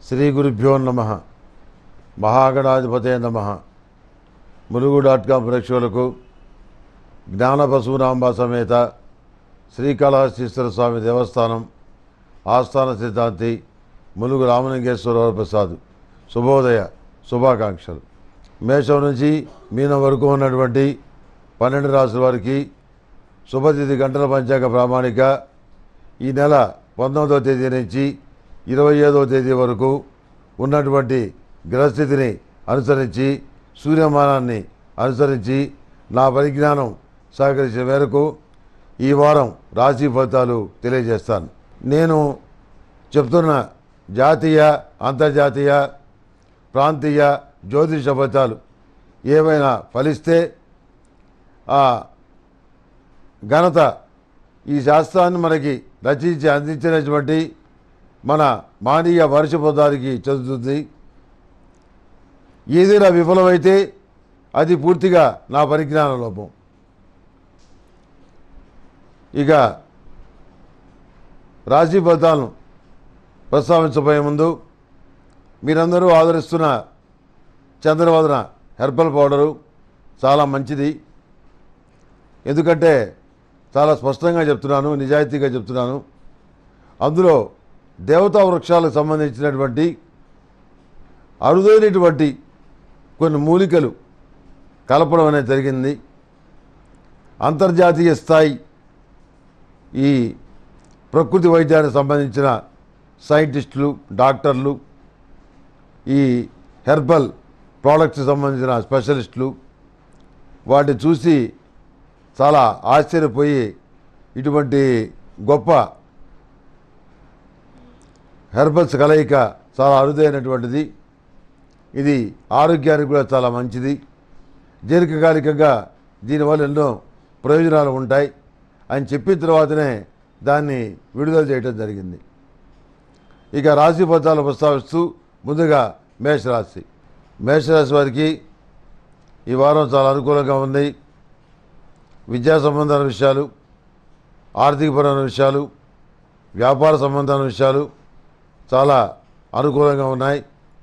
శ్రీ గురుభ్యో నమః. మహాగణాధిపతే నమః. ములుగు.com ప్రేక్షకులకు జ్ఞాన పశునాంబ సమేత శ్రీకాళహస్తీశ్వర స్వామి దేవస్థానం ఆస్థాన సిద్ధాంతి ములుగు రామలింగేశ్వర ప్రసాద్ శుభోదయ శుభాకాంక్షలు. మేషం నుంచి మీనం వరకు ఉన్నటువంటి 12 రాశుల వారికి శుభతిథి గంటల పంచాంగ ప్రామాణిక ఈ నెల 19వ తేదీ నుంచి 27వ తేదీ వరకు ఉన్నటువంటి గ్రహస్థితిని అనుసరించి సూర్యమానాన్ని అనుసరించి నా పరిజ్ఞానం సహకరించిన మేరకు ఈ వారం రాశి ఫలితాలు తెలియజేస్తాను. నేను చెప్తున్న జాతీయ అంతర్జాతీయ ప్రాంతీయ జ్యోతిష ఫలితాలు ఏమైనా ఫలిస్తే ఆ ఘనత ఈ శాస్త్రాన్ని మనకి రచించి అందించినటువంటి మన మానీయ వర్షపోదారికి చెందుతుంది. ఏదైనా విఫలమైతే అది పూర్తిగా నా పరిజ్ఞాన లోపం. ఇక రాశి ఫలితాలను ప్రస్తావించబోయే ముందు మీరందరూ ఆదరిస్తున్న చంద్రవదన హెర్బల్ పౌడరు చాలా మంచిది. ఎందుకంటే చాలా స్పష్టంగా చెప్తున్నాను, నిజాయితీగా చెప్తున్నాను. అందులో దేవతా వృక్షాలకు సంబంధించినటువంటి అరుదైనటువంటి కొన్ని మూలికలు కలపడం అనేది జరిగింది. అంతర్జాతీయ స్థాయి ఈ ప్రకృతి వైద్యానికి సంబంధించిన సైంటిస్టులు, డాక్టర్లు, ఈ హెర్బల్ ప్రోడక్ట్స్కి సంబంధించిన స్పెషలిస్టులు వాటిని చూసి చాలా ఆశ్చర్యపోయి ఇటువంటి గొప్ప హెర్బల్స్ కలయిక చాలా అరుదైనటువంటిది, ఇది ఆరోగ్యానికి కూడా చాలా మంచిది, దీర్ఘకాలికంగా దీనివల్ల ఎన్నో ప్రయోజనాలు ఉంటాయి అని చెప్పిన తర్వాతనే దాన్ని విడుదల చేయడం జరిగింది. ఇక రాశి ఫలితాలు ప్రస్తావిస్తూ ముందుగా మేషరాశి వారికి ఈ వారం చాలా అనుకూలంగా ఉంది. విద్యా సంబంధాల విషయాలు, ఆర్థికపరమైన విషయాలు, వ్యాపార సంబంధాల విషయాలు చాలా అనుకూలంగా ఉన్నాయి.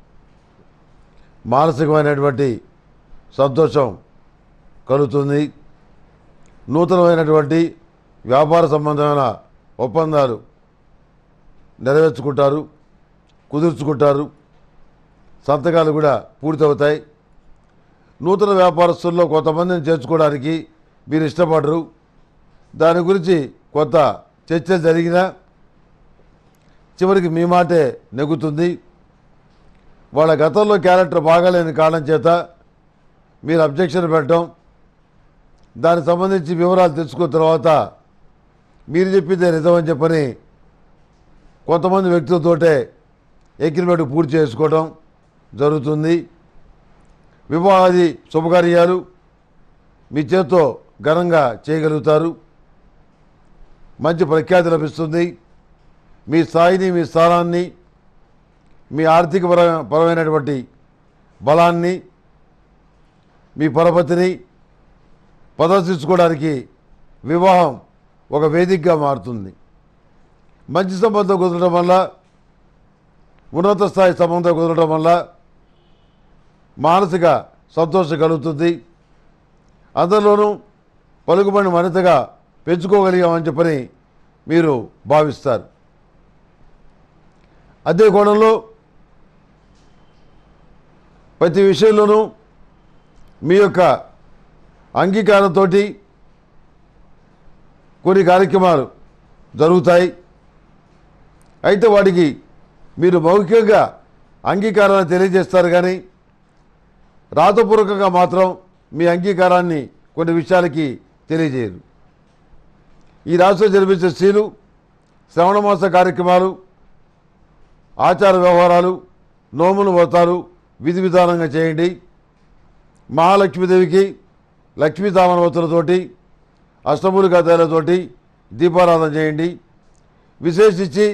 మానసికమైనటువంటి సంతోషం కలుగుతుంది. నూతనమైనటువంటి వ్యాపార సంబంధమైన ఒప్పందాలు నెరవేర్చుకుంటారు, కుదుర్చుకుంటారు, సంతకాలు కూడా పూర్తవుతాయి. నూతన వ్యాపారస్తుల్లో కొంతమందిని చేర్చుకోవడానికి మీరు ఇష్టపడరు. దాని గురించి కొంత చర్చలు జరిగినా చివరికి మీ మాటే నెగ్గుతుంది. వాళ్ళ గతంలో క్యారెక్టర్ బాగాలేని కారణం చేత మీరు అబ్జెక్షన్ పెట్టడం, దానికి సంబంధించి వివరాలు తెలుసుకున్న తర్వాత మీరు చెప్పిందే నిజమని చెప్పని కొంతమంది వ్యక్తులతోటే అగ్రిమెంట్ పూర్తి చేసుకోవడం జరుగుతుంది. వివాహాది శుభకార్యాలు మీ చేత్తో ఘనంగా చేయగలుగుతారు. మంచి ప్రఖ్యాతి లభిస్తుంది. మీ స్థాయిని, మీ స్థానాన్ని, మీ ఆర్థిక పరమైనటువంటి బలాన్ని, మీ పరపతిని ప్రదర్శించుకోవడానికి వివాహం ఒక వేదికగా మారుతుంది. మంచి సంబంధం కుదరడం వల్ల, ఉన్నత స్థాయి సంబంధం కుదరడం వల్ల మానసిక సంతోషం కలుగుతుంది. అందరిలోనూ పలుకుబడిని మరింతగా పెంచుకోగలిగామని చెప్పని మీరు భావిస్తారు. అదే కోణంలో ప్రతి విషయంలోనూ మీ యొక్క అంగీకారంతో కొన్ని కార్యక్రమాలు జరుగుతాయి. అయితే వాటికి మీరు మౌఖికంగా అంగీకారాన్ని తెలియజేస్తారు, కానీ రాతపూర్వకంగా మాత్రం మీ అంగీకారాన్ని కొన్ని విషయాలకి తెలియజేయరు. ఈ రాశిలో జన్మించే స్త్రీలు శ్రవణ మాస కార్యక్రమాలు, ఆచార వ్యవహారాలు, నోములు, వ్రతాలు విధి విధానంగా చేయండి. మహాలక్ష్మీదేవికి లక్ష్మీ తామరవతులతోటి, అష్టమూలికా తైలతోటి దీపారాధన చేయండి. విశేషించి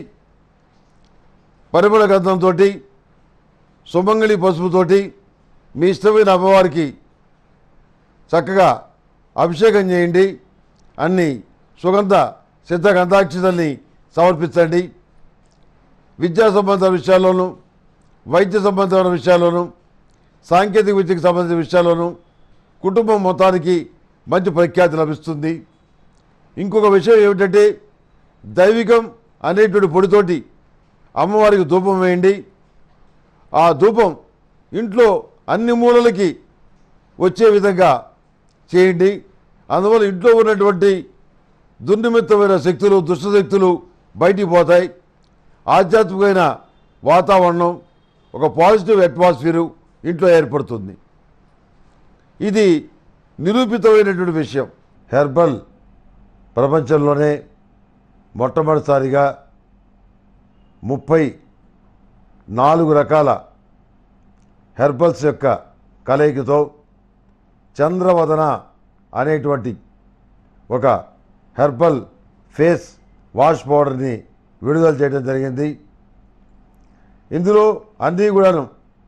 పరిమళ గంధంతో, సుమంగళి పసుపుతోటి మీ ఇష్టమైన అమ్మవారికి చక్కగా అభిషేకం చేయండి. అన్ని సుగంధ సిద్ధ గంధాక్షతల్ని సమర్పించండి. విద్యా సంబంధ విషయాల్లోనూ వైద్య సంబంధమైన విషయాల్లోనూ సాంకేతిక విద్యకు సంబంధించిన విషయాల్లోనూ కుటుంబం మొత్తానికి మంచి ప్రఖ్యాతి లభిస్తుంది. ఇంకొక విషయం ఏమిటంటే దైవికం అనేటువంటి పొడితోటి అమ్మవారికి ధూపం వేయండి. ఆ ధూపం ఇంట్లో అన్ని మూలలకి వచ్చే విధంగా చేయండి. అందువల్ల ఇంట్లో ఉన్నటువంటి దుర్నిమిత్తమైన శక్తులు దుష్టశక్తులు బయటికి పోతాయి. ఆధ్యాత్మికమైన వాతావరణం ఒక పాజిటివ్ అట్మాస్ఫియరు ఇంట్లో ఏర్పడుతుంది. ఇది నిరూపితమైనటువంటి విషయం. హెర్బల్ ప్రపంచంలోనే మొట్టమొదటిసారిగా 34 రకాల హెర్బల్స్ యొక్క కలయికతో చంద్రవదన అనేటువంటి ఒక హెర్బల్ ఫేస్ వాష్ పౌడర్ని విడుదల చేయడం జరిగింది. ఇందులో అన్నీ కూడాను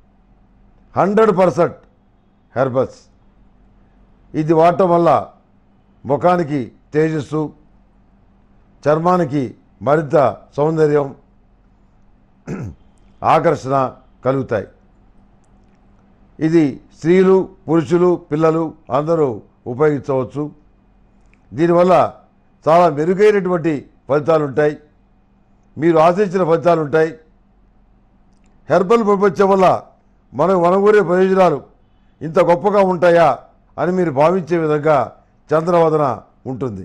100% హెర్బల్స్. ఇది వాడటం వల్ల ముఖానికి తేజస్సు, చర్మానికి మరింత సౌందర్యం, ఆకర్షణ కలుగుతాయి. ఇది స్త్రీలు పురుషులు పిల్లలు అందరూ ఉపయోగించవచ్చు. దీనివల్ల చాలా మెరుగైనటువంటి ఫలితాలు ఉంటాయి. మీరు ఆశించిన ఫలితాలు ఉంటాయి. హెర్బల్ ప్రపంచం వల్ల మనకు వనగూరే ప్రయోజనాలు ఇంత గొప్పగా ఉంటాయా అని మీరు భావించే విధంగా చంద్రవదన ఉంటుంది.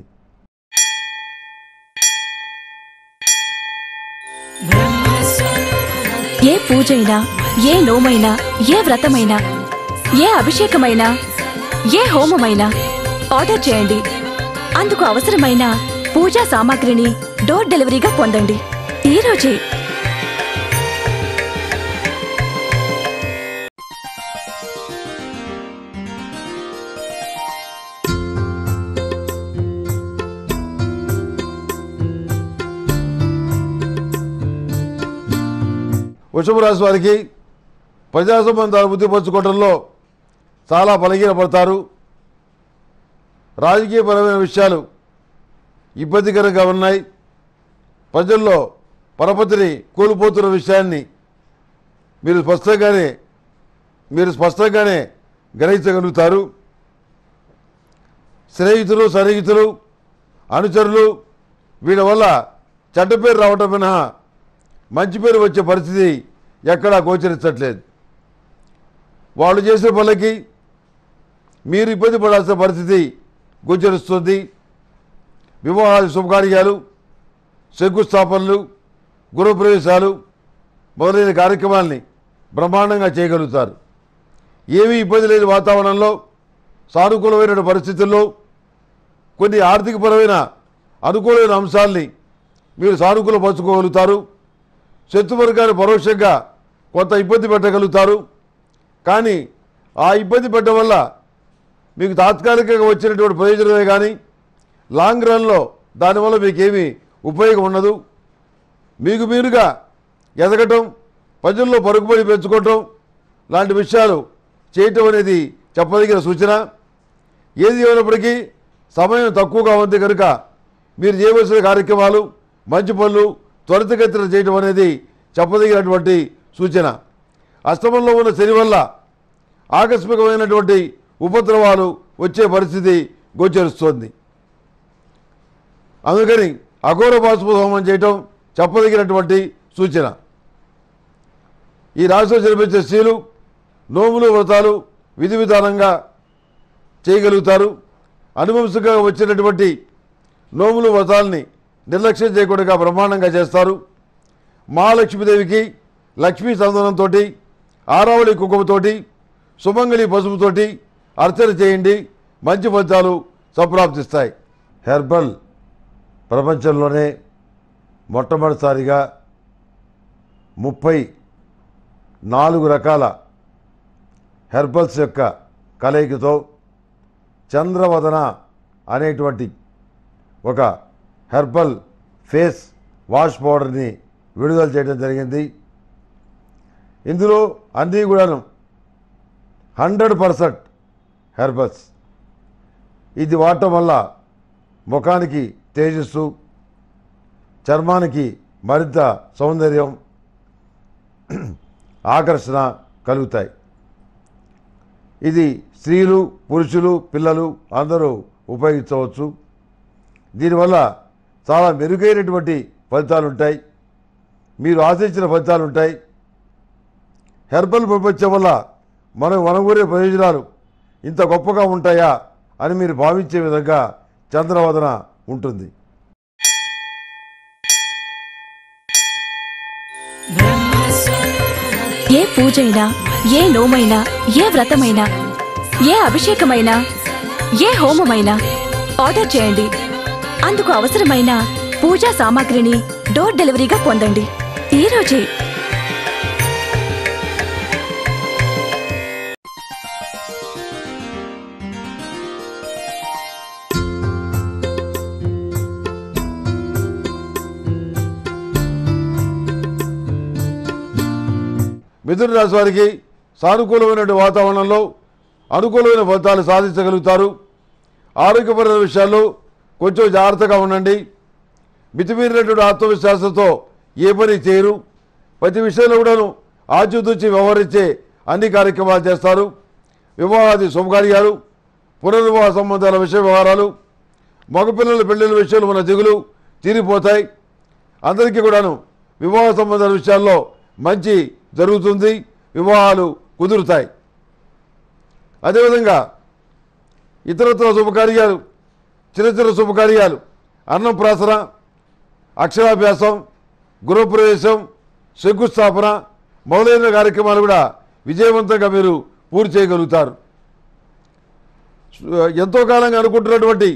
ఏ పూజైనా ఏ నోమైనా ఏ వ్రతమైనా ఏ అభిషేకమైనా ఏ హోమమైనా ఆర్డర్ చేయండి. అందుకు అవసరమైన పూజా సామాగ్రిని డోర్ డెలివరీగా పొందండి ఈ రోజే. వృషభ రాశి వారికి ప్రజా సంబంధాలు వృద్ధిపరచుకోవడంలో చాలా బలహీనపడతారు. రాజకీయపరమైన విషయాలు ఇబ్బందికరంగా ఉన్నాయి. ప్రజల్లో పరపతిని కోల్పోతున్న విషయాన్ని మీరు స్పష్టంగానే గ్రహించగలుగుతారు. స్నేహితులు సన్నిహితులు అనుచరులు వీళ్ళ వల్ల చెడ్డ పేరు రావటం మినహా మంచి పేరు వచ్చే పరిస్థితి ఎక్కడా గోచరించట్లేదు. వాళ్ళు చేసే పనులకి మీరు ఇబ్బంది పడాల్సిన పరిస్థితి గోచరిస్తుంది. వివాహాలు శుభకార్యాలు శంకుస్థాపనలు గృహప్రవేశాలు మొదలైన కార్యక్రమాల్ని బ్రహ్మాండంగా చేయగలుగుతారు. ఏమీ ఇబ్బంది లేని వాతావరణంలో సానుకూలమైన పరిస్థితుల్లో కొన్ని ఆర్థికపరమైన అనుకూలమైన అంశాల్ని మీరు సానుకూలపరచుకోగలుగుతారు. శత్రువర్గాన్ని పరోక్షంగా కొంత ఇబ్బంది పెట్టగలుగుతారు. కానీ ఆ ఇబ్బంది పెట్టడం వల్ల మీకు తాత్కాలికంగా వచ్చినటువంటి ప్రయోజనమే కానీ లాంగ్ రన్లో దానివల్ల మీకేమీ ఉపయోగం ఉండదు. మీకు మీరుగా ఎదగటం ప్రజల్లో పరుగుబడి పెంచుకోవటం లాంటి విషయాలు చేయటం అనేది చెప్పదగిన సూచన. ఏది ఏమైనప్పటికీ సమయం తక్కువగా ఉంది కనుక మీరు చేయవలసిన కార్యక్రమాలు మంచి పనులు త్వరితగతిన చేయడం అనేది చెప్పదగినటువంటి సూచన. అష్టమంలో ఉన్న శని వల్ల ఆకస్మికమైనటువంటి ఉపద్రవాలు వచ్చే పరిస్థితి గోచరిస్తోంది. అందుకని అఘోర బాష్ప హోమం చేయటం చెప్పదగినటువంటి సూచన. ఈ రాశిలో జన్మించే స్త్రీలు నోములు వ్రతాలు విధి విధానంగా చేయగలుగుతారు. అనువంశంగా వచ్చినటువంటి నోములు వ్రతాలని నిర్లక్ష్యం చేయకుండా బ్రహ్మాండంగా చేస్తారు. మహాలక్ష్మీదేవికి లక్ష్మీ సందనంతో ఆరావళి కుంకుమతోటి సుమంగళి పసుపుతోటి అర్చన చేయండి. మంచి ఫలితాలు సంప్రాప్తిస్తాయి. హెర్బల్ ప్రపంచంలోనే మొట్టమొదటిసారిగా 34 రకాల హెర్బల్స్ యొక్క కలయికతో చంద్రవదన అనేటువంటి ఒక హెర్బల్ ఫేస్ వాష్ పౌడర్ని విడుదల చేయడం జరిగింది. ఇందులో అన్నీ కూడాను 100% హెర్బల్స్. ఇది వాడటం వల్ల ముఖానికి తేజస్సు, చర్మానికి మరింత సౌందర్యం, ఆకర్షణ కలుగుతాయి. ఇది స్త్రీలు, పురుషులు, పిల్లలు అందరూ ఉపయోగించవచ్చు. దీనివల్ల చాలా మెరుగైనటువంటి ఫలితాలు ఉంటాయి. మీరు ఆశించిన ఫలితాలు ఉంటాయి. హెర్బల్ ప్రపంచం వల్ల మనం వనగూరే ప్రయోజనాలు ఇంత గొప్పగా ఉంటాయా అని మీరు భావించే విధంగా చంద్రవదన ఉంటుంది. ఏ పూజైనా, ఏ నోమైనా, ఏ వ్రతమైనా, ఏ అభిషేకమైనా, ఏ హోమమైనా ఆర్డర్ చేయండి. అందుకు అవసరమైన పూజా సామాగ్రిని డోర్ డెలివరీగా పొందండి ఈ రోజే. మిథున రాశి వారికి సానుకూలమైన వాతావరణంలో అనుకూలమైన ఫలితాలు సాధించగలుగుతారు. ఆరోగ్యపరమైన విషయాల్లో కొంచెం జాగ్రత్తగా ఉండండి. మితిమీరినటువంటి ఆత్మవిశ్వాసంతో ఏ పని చేయరు. ప్రతి విషయంలో కూడాను ఆచితూచి వ్యవహరించే అన్ని కార్యక్రమాలు చేస్తారు. వివాహాది శుభకార్యాలు, పునర్వివాహ సంబంధాల విషయ వ్యవహారాలు, మగపిల్లల పెళ్లిళ్ళ విషయాలు ఉన్న దిగులు తీరిపోతాయి. అందరికీ కూడాను వివాహ సంబంధాల విషయాల్లో మంచి జరుగుతుంది. వివాహాలు కుదురుతాయి. అదేవిధంగా ఇతరత్ర శుభకార్యాలు, చిన్న చిన్న శుభకార్యాలు, అన్నప్రాసన, అక్షరాభ్యాసం, గృహప్రవేశం, శంకుస్థాపన మొదలైన కార్యక్రమాలు కూడా విజయవంతంగా మీరు పూర్తి చేయగలుగుతారు. ఎంతో కాలంగా అనుకుంటున్నటువంటి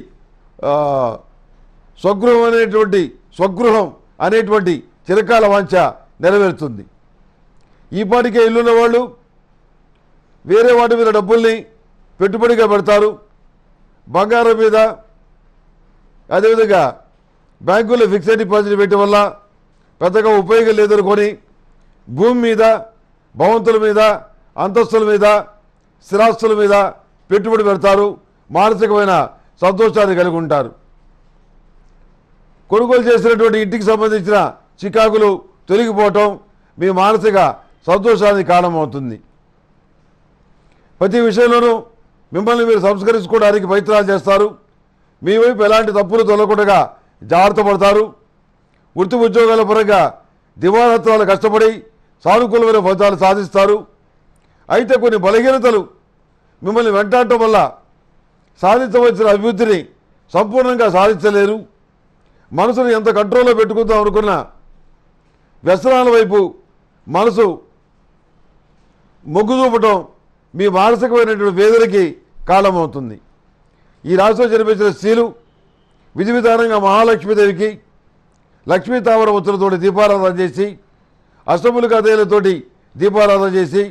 స్వగృహం అనేటువంటి చిరకాల వాంఛ నెరవేరుతుంది. ఈ పాటికే ఇల్లున్న వాళ్ళు వేరే వాటి మీద డబ్బుల్ని పెట్టుబడిగా పెడతారు. బంగారం మీద, అదేవిధంగా బ్యాంకుల్లో ఫిక్స్డ్ డిపాజిట్ పెట్టడం వల్ల పెద్దగా ఉపయోగం లేదనుకొని భూమి మీద, భవంతుల మీద, అంతస్తుల మీద, స్థిరాస్తుల మీద పెట్టుబడి పెడతారు. మానసికమైన సంతోషాన్ని కలిగి ఉంటారు. కొనుగోలు చేసినటువంటి ఇంటికి సంబంధించిన చికాకులు తొలగిపోవటం మీ మానసిక సంతోషానికి కారణమవుతుంది. ప్రతి విషయంలోనూ మిమ్మల్ని మీరు సంస్కరించుకోవడానికి ప్రయత్నాలు చేస్తారు. మీ వైపు ఎలాంటి తప్పులు తొలగకుండా జాగ్రత్త పడతారు. వృత్తి ఉద్యోగాల పరంగా దివారాత్రాలు కష్టపడి సానుకూలమైన ఫలితాలు సాధిస్తారు. అయితే కొన్ని బలహీనతలు మిమ్మల్ని వెంటాడటం వల్ల సాధించవలసిన అభివృద్ధిని సంపూర్ణంగా సాధించలేరు. మనసును ఎంత కంట్రోల్లో పెట్టుకుందాం అనుకున్నా వ్యసనాల వైపు మనసు మొగ్గు చూపటం మీ మానసికమైనటువంటి వేదనకి కారణమవుతుంది. ఈ రాశిలో జన్మించిన స్త్రీలు విధి విధానంగా మహాలక్ష్మీదేవికి లక్ష్మీ తామర ఒత్తులతోటి దీపారాధన చేసి, అష్టములుగా తేలతోటి దీపారాధన చేసి,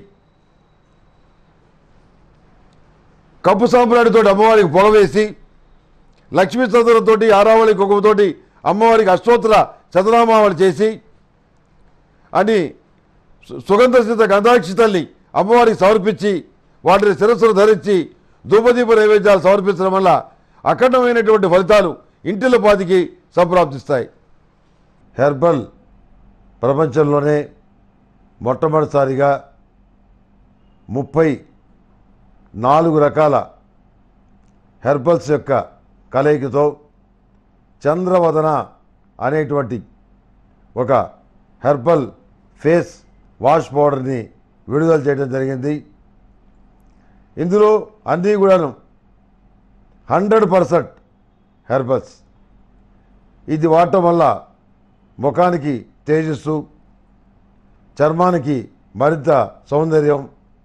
కప్పు సాంబ్రాణితో అమ్మవారికి పొగ వేసి, లక్ష్మీ చంద్రంతోటి ఆరావళి కుంకుమతోటి అమ్మవారికి అష్టోత్తర శతనామావళి చేసి, అని సుగంధసిత గంధాక్షితల్ని అమ్మవారికి సమర్పించి వాటిని శిరస్సును ధరించి ధూపదీప నైవేద్యాలు సమర్పించడం వల్ల అఖండమైనటువంటి ఫలితాలు ఇంటిల పాతికి సంప్రాప్తిస్తాయి. హెర్బల్ ప్రపంచంలోనే మొట్టమొదటిసారిగా 34 రకాల హెర్బల్స్ యొక్క కలయికతో చంద్రవదన అనేటువంటి ఒక హెర్బల్ ఫేస్ వాష్ పౌడర్ని విడుదల చేయడం జరిగింది. ఇందులో అన్నీ కూడాను 100% హెర్బల్స్. ఇది వాడటం వల్ల ముఖానికి తేజస్సు, చర్మానికి మరింత సౌందర్యం,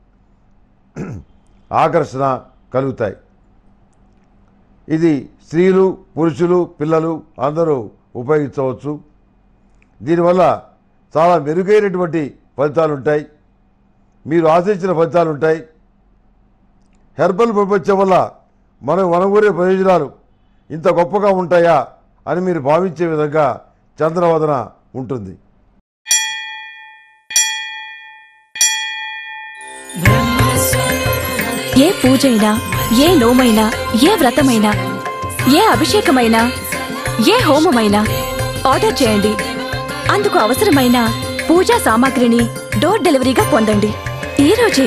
ఆకర్షణ కలుగుతాయి. ఇది స్త్రీలు, పురుషులు, పిల్లలు అందరూ ఉపయోగించవచ్చు. దీనివల్ల చాలా మెరుగైనటువంటి ఫలితాలు ఉంటాయి. మీరు ఆశించిన ఫలితాలు ఉంటాయి. హెర్బల్ ప్రపంచం వల్ల మనం వనగూరే ప్రయోజనాలు ఇంత గొప్పగా ఉంటాయా అని మీరు భావించే విధంగా చంద్రవదన ఉంటుంది. ఏ పూజైనా, ఏ నోమైనా, ఏ వ్రతమైనా, ఏ అభిషేకమైనా, ఏ హోమమైనా ఆర్డర్ చేయండి. అందుకు అవసరమైన పూజా సామాగ్రిని డోర్ డెలివరీగా పొందండి ఈ రోజే.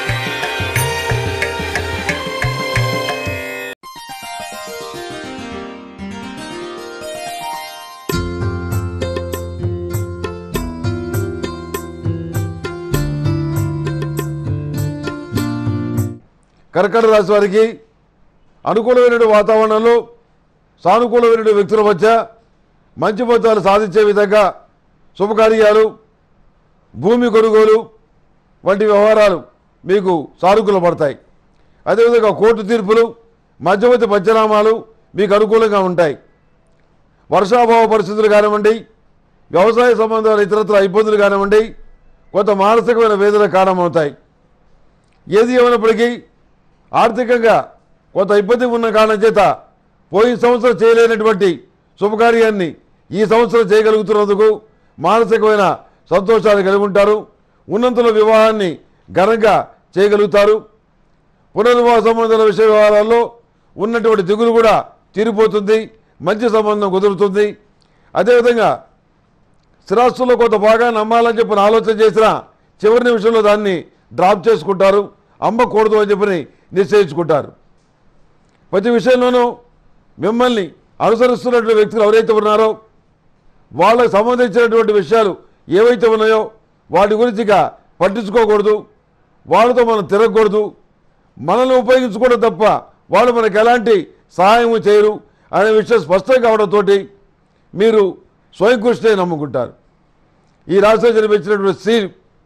కర్కాటక రాశి వారికి అనుకూలమైన వాతావరణంలో సానుకూలమైన వ్యక్తుల మధ్య మంచి ఫలితాలు సాధించే విధంగా శుభకార్యాలు, భూమి కొనుగోలు వంటి వ్యవహారాలు మీకు సానుకూలపడతాయి. అదేవిధంగా కోర్టు తీర్పులు, మధ్యవర్తి పంచనామాలు మీకు అనుకూలంగా ఉంటాయి. వర్షాభావ పరిస్థితులు కానివ్వండి, వ్యవసాయ సంబంధాల ఇతరత్ర ఇబ్బందులు కానివ్వండి, కొంత మానసికమైన వేదన కారణమవుతాయి. ఏది ఏమైనప్పటికీ ఆర్థికంగా కొంత ఇబ్బంది ఉన్న కారణం చేత పోయిన సంవత్సరం చేయలేనటువంటి శుభకార్యాన్ని ఈ సంవత్సరం చేయగలుగుతున్నందుకు మానసికమైన సంతోషాలు కలిగి ఉంటారు. ఉన్నంతలో వివాహాన్ని ఘనంగా చేయగలుగుతారు. పునర్వివాహ సంబంధాల విషయ వ్యవహారాల్లో ఉన్నటువంటి దిగులు కూడా తీరిపోతుంది, మంచి సంబంధం కుదురుతుంది. అదేవిధంగా స్థిరాస్తుల్లో కొంత బాగా నమ్మాలని చెప్పిన ఆలోచన చేసినా చివరి నిమిషంలో దాన్ని డ్రాప్ చేసుకుంటారు, అమ్మకూడదు అని చెప్పని నిశ్చయించుకుంటారు. ప్రతి విషయంలోనూ మిమ్మల్ని అనుసరిస్తున్నటువంటి వ్యక్తులు ఎవరైతే ఉన్నారో వాళ్ళకు సంబంధించినటువంటి విషయాలు ఏవైతే ఉన్నాయో వాటి గురించి ఇక పట్టించుకోకూడదు, వాళ్ళతో మనం తిరగకూడదు, మనల్ని ఉపయోగించుకోవడం తప్ప వాళ్ళు మనకు ఎలాంటి సహాయం చేయరు అనే విషయం స్పష్టం కావడంతో మీరు స్వయం కృషినే నమ్ముకుంటారు. ఈ రాశిలో జన్మించినటువంటి స్త్రీ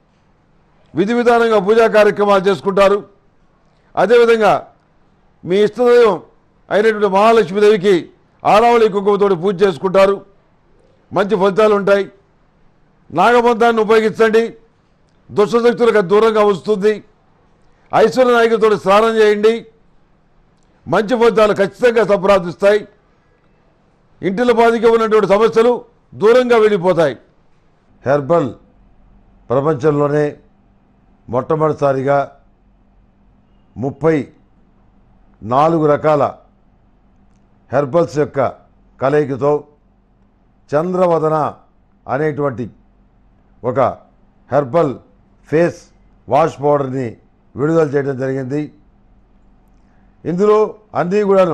విధి విధానంగా పూజా కార్యక్రమాలు చేసుకుంటారు. అదేవిధంగా మీ ఇష్టదైవం అయినటువంటి మహాలక్ష్మీదేవికి ఆరావళి కుంకుమతోటి పూజ చేసుకుంటారు. మంచి ఫలితాలు ఉంటాయి. నాగబంధాన్ని ఉపయోగించండి, దుష్టశక్తులకు దూరంగా వస్తుంది. ఐశ్వర్య నాయకులతో స్నానం చేయండి, మంచి ఫలితాలు ఖచ్చితంగా సంప్రాప్తిస్తాయి. ఇంటిలో బాధిగా ఉన్నటువంటి సమస్యలు దూరంగా వెళ్ళిపోతాయి. హెర్బల్ ప్రపంచంలోనే మొట్టమొదటిసారిగా 34 రకాల హెర్బల్స్ యొక్క కలయికతో చంద్రవదన అనేటువంటి ఒక హెర్బల్ ఫేస్ వాష్ పౌడర్ని విడుదల చేయడం జరిగింది. ఇందులో అన్నీ కూడాను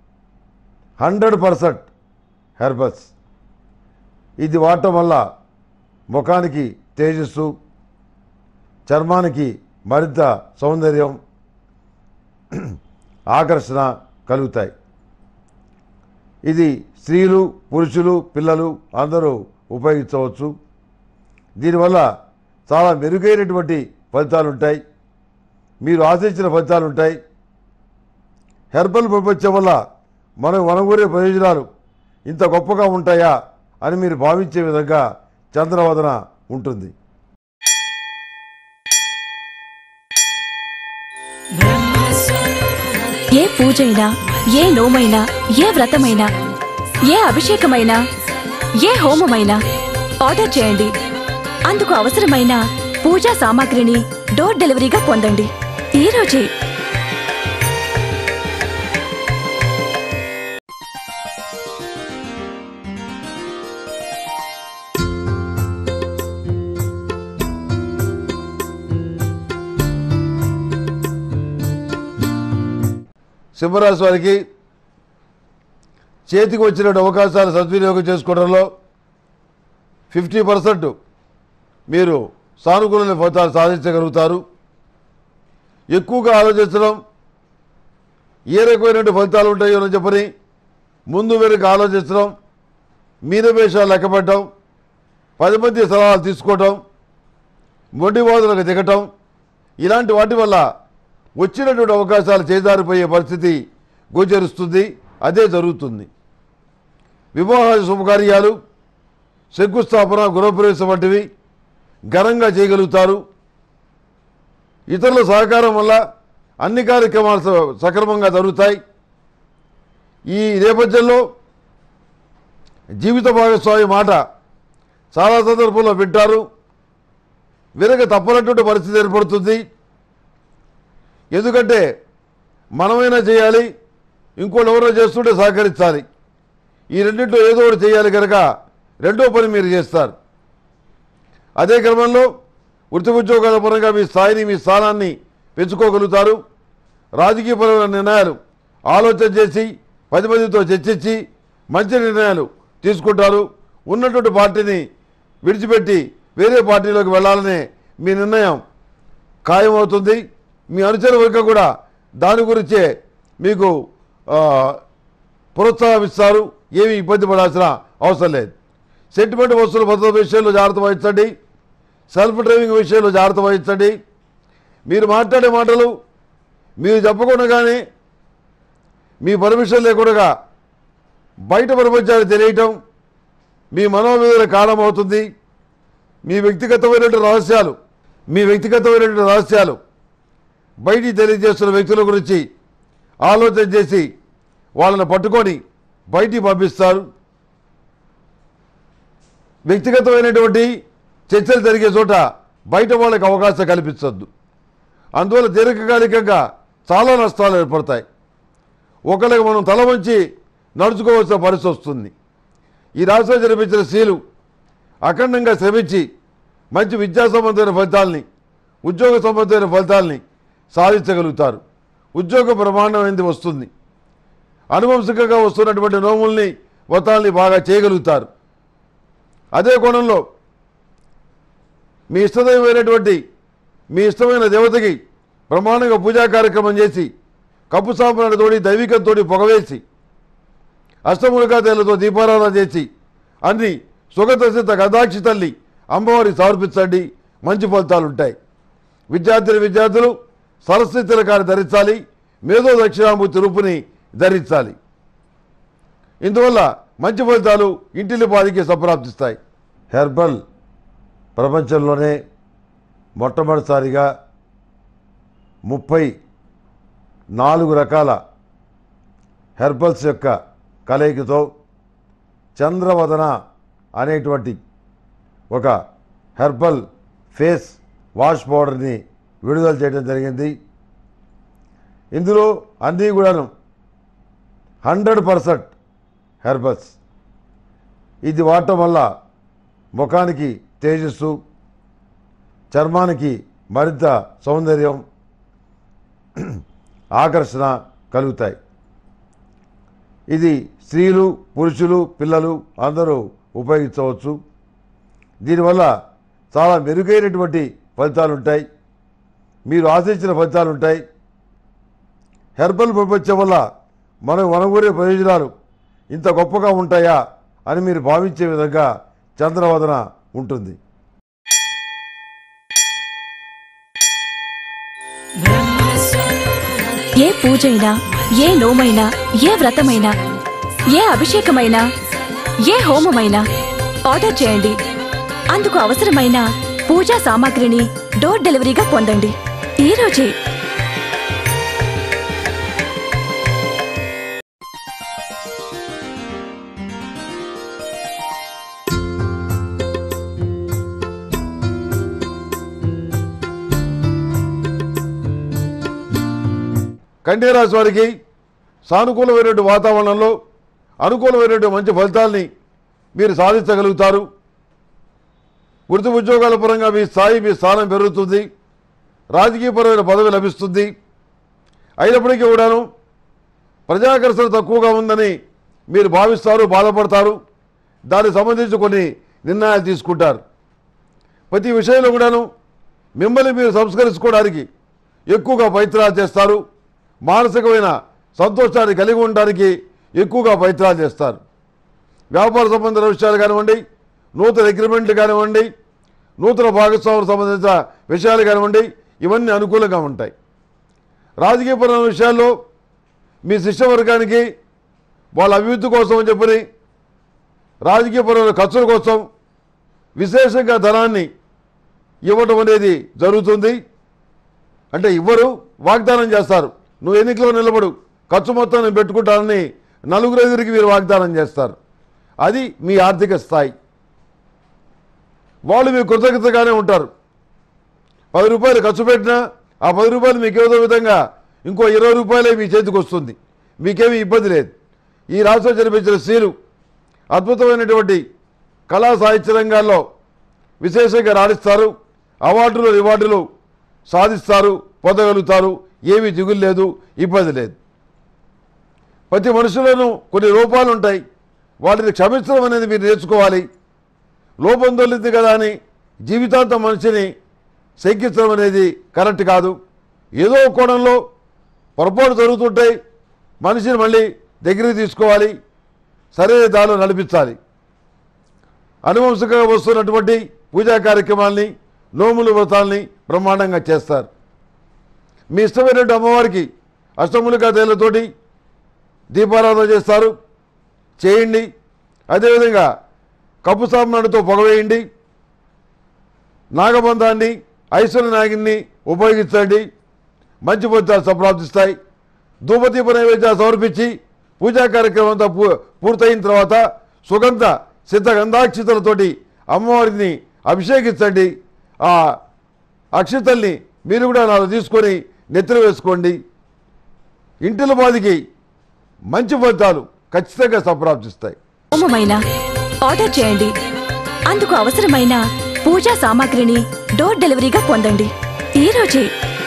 100% హెర్బల్స్. ఇది వాడటం వల్ల ముఖానికి తేజస్సు, చర్మానికి మరింత సౌందర్యం, ఆకర్షణ కలుగుతాయి. ఇది స్త్రీలు, పురుషులు, పిల్లలు అందరూ ఉపయోగించవచ్చు. దీనివల్ల చాలా మెరుగైనటువంటి ఫలితాలు ఉంటాయి, మీరు ఆశించిన ఫలితాలు ఉంటాయి. హెర్బల్ ప్రపంచం వల్ల మనం వనగూరే ప్రయోజనాలు ఇంత గొప్పగా ఉంటాయా అని మీరు భావించే విధంగా చంద్రవదన ఉంటుంది. ఏ పూజైనా, ఏ నోమైనా, ఏ వ్రతమైనా, ఏ అభిషేకమైనా, ఏ హోమమైనా ఆర్డర్ చేయండి. అందుకు అవసరమైన పూజా సామాగ్రిని డోర్ డెలివరీగా పొందండి ఈ రోజే. సింహరాశి వారికి చేతికి వచ్చిన అవకాశాలు సద్వినియోగం చేసుకోవడంలో 50% మీరు సానుకూల ఫలితాలు సాధించగలుగుతారు. ఎక్కువగా ఆలోచించడం, ఏ రకమైనటువంటి ఫలితాలు ఉంటాయో అని చెప్పని ముందు వెనుక ఆలోచించడం, మీనమేషాలు లెక్కపెట్టడం, 10 మంది సలహాలు తీసుకోవటం, మొండివాదులకు దిగటం, ఇలాంటి వాటి వల్ల వచ్చినటువంటి అవకాశాలు చేజారిపోయే పరిస్థితి గోచరిస్తుంది. అదే జరుగుతుంది. వివాహ శుభకార్యాలు, శంకుస్థాపన, గృహప్రవేశం వంటివి ఘనంగా చేయగలుగుతారు. ఇతరుల సహకారం వల్ల అన్ని కార్యక్రమాలు సక్రమంగా జరుగుతాయి. ఈ నేపథ్యంలో జీవిత భాగస్వామి మాట చాలా సందర్భంలో వింటారు. వినక తప్పనటువంటి పరిస్థితి ఏర్పడుతుంది. ఎందుకంటే మనమైనా చేయాలి, ఇంకోటి ఎవరో చేస్తుంటే సహకరించాలి. ఈ రెండింటిలో ఏదో ఒకటి చేయాలి కనుక రెండో పని మీరు చేస్తారు. అదే క్రమంలో వృత్తి ఉద్యోగాల పరంగా మీ స్థాయిని మీ స్థానాన్ని పెంచుకోగలుగుతారు. రాజకీయపరమైన నిర్ణయాలు ఆలోచన చేసి 10 మందితో చర్చించి మంచి నిర్ణయాలు తీసుకుంటారు. ఉన్నటువంటి పార్టీని విడిచిపెట్టి వేరే పార్టీలోకి వెళ్ళాలనే మీ నిర్ణయం ఖాయమవుతుంది. మీ అనుచర వర్గం కూడా దాని గురించే మీకు ప్రోత్సాహం ఇస్తారు. ఏమీ ఇబ్బంది పడాల్సిన అవసరం లేదు. సెంటిమెంట్ వస్తువుల భద్రత విషయంలో జాగ్రత్త వహించండి. సెల్ఫ్ డ్రైవింగ్ విషయంలో జాగ్రత్త వహించండి. మీరు మాట్లాడే మాటలు మీరు చెప్పకుండానే మీ పర్మిషన్ లేకుండా బయట ప్రపంచానికి తెలియటం మీ మనోవేదన కారణమవుతుంది. మీ వ్యక్తిగతమైనటువంటి రహస్యాలు బయటికి తెలియజేస్తున్న వ్యక్తుల గురించి ఆలోచన చేసి వాళ్ళని పట్టుకొని బయటికి పంపిస్తారు. వ్యక్తిగతమైనటువంటి చర్చలు జరిగే చోట బయట వాళ్ళకి అవకాశం కల్పించొద్దు. అందువల్ల దీర్ఘకాలికంగా చాలా నష్టాలు ఏర్పడతాయి. ఒకరికి మనం తల వంచి నడుచుకోవాల్సిన పరిస్థితి వస్తుంది. ఈ రాశిలో జన్మించిన స్త్రీలు అఖండంగా శ్రమించి మంచి విద్యా సంబంధమైన ఫలితాలని ఉద్యోగ సంబంధమైన ఫలితాలని సాధించగలుగుతారు. ఉద్యోగ బ్రహ్మాండమైనది వస్తుంది. అనువంశికంగా వస్తున్నటువంటి నోముల్ని వ్రతాల్ని బాగా చేయగలుగుతారు. అదే కోణంలో మీ ఇష్టమైన దేవతకి బ్రహ్మాండంగా పూజా కార్యక్రమం చేసి కప్పు సాంబ్రాణితోటి దైవికంతో పొగవేసి అష్టములుగా తేలతో దీపారాధన చేసి అన్ని సుగతసిద్ధ గదాక్షి తల్లి అమ్మవారికి సమర్పించండి. మంచి ఫలితాలు ఉంటాయి. విద్యార్థులు సరస్వతి తిలకాన్ని ధరించాలి. మేధో దక్షిణామూర్తి రూపుని ధరించాలి. ఇందువల్ల మంచి ఫలితాలు ఇంటిల్లిపాదికి సంప్రాప్తిస్తాయి. హెర్బల్ ప్రపంచంలోనే మొట్టమొదటిసారిగా 34 రకాల హెర్బల్స్ యొక్క కలయికతో చంద్రవదన అనేటువంటి ఒక హెర్బల్ ఫేస్ వాష్ పౌడర్ని విడుదల చేయడం జరిగింది. ఇందులో అన్నీ కూడాను 100% హెర్బల్స్. ఇది వాడటం వల్ల ముఖానికి తేజస్సు, చర్మానికి మరింత సౌందర్యం, ఆకర్షణ కలుగుతాయి. ఇది స్త్రీలు, పురుషులు, పిల్లలు అందరూ ఉపయోగించవచ్చు. దీనివల్ల చాలా మెరుగైనటువంటి ఫలితాలు ఉంటాయి. మీరు ఆశించిన ఫలితాలు ఉంటాయి. హెర్బల్ ప్రపంచం వల్ల మనగూరే ప్రయోజనాలు ఇంత గొప్పగా ఉంటాయా అని మీరు భావించే విధంగా చంద్రవదన ఉంటుంది. ఏ పూజైనా, ఏ నోమైనా, ఏ వ్రతమైనా, ఏ అభిషేకమైనా, ఏ హోమమైనా ఆర్డర్ చేయండి. అందుకు అవసరమైన పూజా సామాగ్రిని డోర్ డెలివరీగా పొందండి ఈ రోజే. కన్యా రాశి వారికి సానుకూలమైనటువంటి వాతావరణంలో అనుకూలమైనటువంటి మంచి ఫలితాల్ని మీరు సాధించగలుగుతారు. వృత్తి ఉద్యోగాల పరంగా మీ స్థానం పెరుగుతుంది. రాజకీయపరమైన పదవి లభిస్తుంది. అయినప్పటికీ కూడాను ప్రజాకర్షణ తక్కువగా ఉందని మీరు భావిస్తారు, బాధపడతారు. దానికి సంబంధించి కొన్ని నిర్ణయాలు తీసుకుంటారు. ప్రతి విషయంలో కూడాను మిమ్మల్ని మీరు సంస్కరించుకోవడానికి ఎక్కువగా ప్రయత్నాలు చేస్తారు. మానసికమైన సంతోషాన్ని కలిగి ఉండడానికి ఎక్కువగా ప్రయత్నాలు చేస్తారు. వ్యాపార సంబంధించిన విషయాలు కానివ్వండి, నూతన అగ్రిమెంట్లు కానివ్వండి, నూతన భాగస్వాములకు సంబంధించిన విషయాలు కానివ్వండి, ఇవన్నీ అనుకూలంగా ఉంటాయి. రాజకీయపరమైన విషయాల్లో మీ శిష్యవర్గానికి వాళ్ళ అభివృద్ధి కోసం అని చెప్పని రాజకీయపరమైన ఖర్చుల కోసం విశేషంగా ధనాన్ని ఇవ్వటం అనేది జరుగుతుంది. అంటే ఇవ్వరు, వాగ్దానం చేస్తారు. నువ్వు ఎన్నికలో నిలబడు, ఖర్చు మొత్తం నేను పెట్టుకుంటానని నలుగురికి మీరు వాగ్దానం చేస్తారు. అది మీ ఆర్థిక స్థాయి. వాళ్ళు మీకు కృతజ్ఞతగానే ఉంటారు. 10 రూపాయలు ఖర్చు పెట్టినా ఆ 10 రూపాయలు మీకు ఏదో విధంగా ఇంకో 20 రూపాయలే మీ చేతికి వస్తుంది. మీకేమీ ఇబ్బంది లేదు. ఈ రాష్ట్రంలో జన్మించిన స్త్రీలు అద్భుతమైనటువంటి కళా సాహిత్య రంగాల్లో విశేషంగా రాణిస్తారు. అవార్డులు రివార్డులు సాధిస్తారు, పొందగలుగుతారు. ఏమీ దిగులు లేదు, ఇబ్బంది లేదు. ప్రతి మనుషులను కొన్ని లోపాలు ఉంటాయి, వాటిని క్షమించడం అనేది మీరు నేర్చుకోవాలి. లోపం దొల్లింది కదా అని జీవితాంతం మనిషిని శంకించడం అనేది కరెక్ట్ కాదు. ఏదో ఒక కోణంలో పొరపాటు జరుగుతుంటాయి, మనిషిని మళ్ళీ దగ్గరికి తీసుకోవాలి, సరైన దారిలో నడిపించాలి. అనువంశికంగా వస్తున్నటువంటి పూజా కార్యక్రమాల్ని, నోములు వ్రతాల్ని బ్రహ్మాండంగా చేస్తారు. మీ ఇష్టమైనటువంటి అమ్మవారికి అష్టములికా తైలతోటి దీపారాధన చేస్తారు, చేయండి. అదేవిధంగా కప్పు సాంబ్రాణితో పొగవేయండి. నాగబంధాన్ని, ఐశ్వర్య నాగిని ఉపయోగించండి, మంచి ఫలితాలు సంప్రాప్తిస్తాయి. ధూపదీప నైవేద్యాలు సమర్పించి పూజా కార్యక్రమం అంతా పూర్తయిన తర్వాత సుగంధ సిద్ధ గంధాక్షితలతోటి అమ్మవారిని అభిషేకించండి. ఆ అక్షితల్ని మీరు కూడా నాలుగు తీసుకొని నెత్తిన వేసుకోండి. ఇంటిల బాధికి మంచి ఫలితాలు ఖచ్చితంగా సంప్రాప్తిస్తాయి. హోమమైన ఆర్డర్ చేయండి. అందుకు అవసరమైన పూజా సామాగ్రిని డోర్ డెలివరీగా పొందండి ఈ రోజే.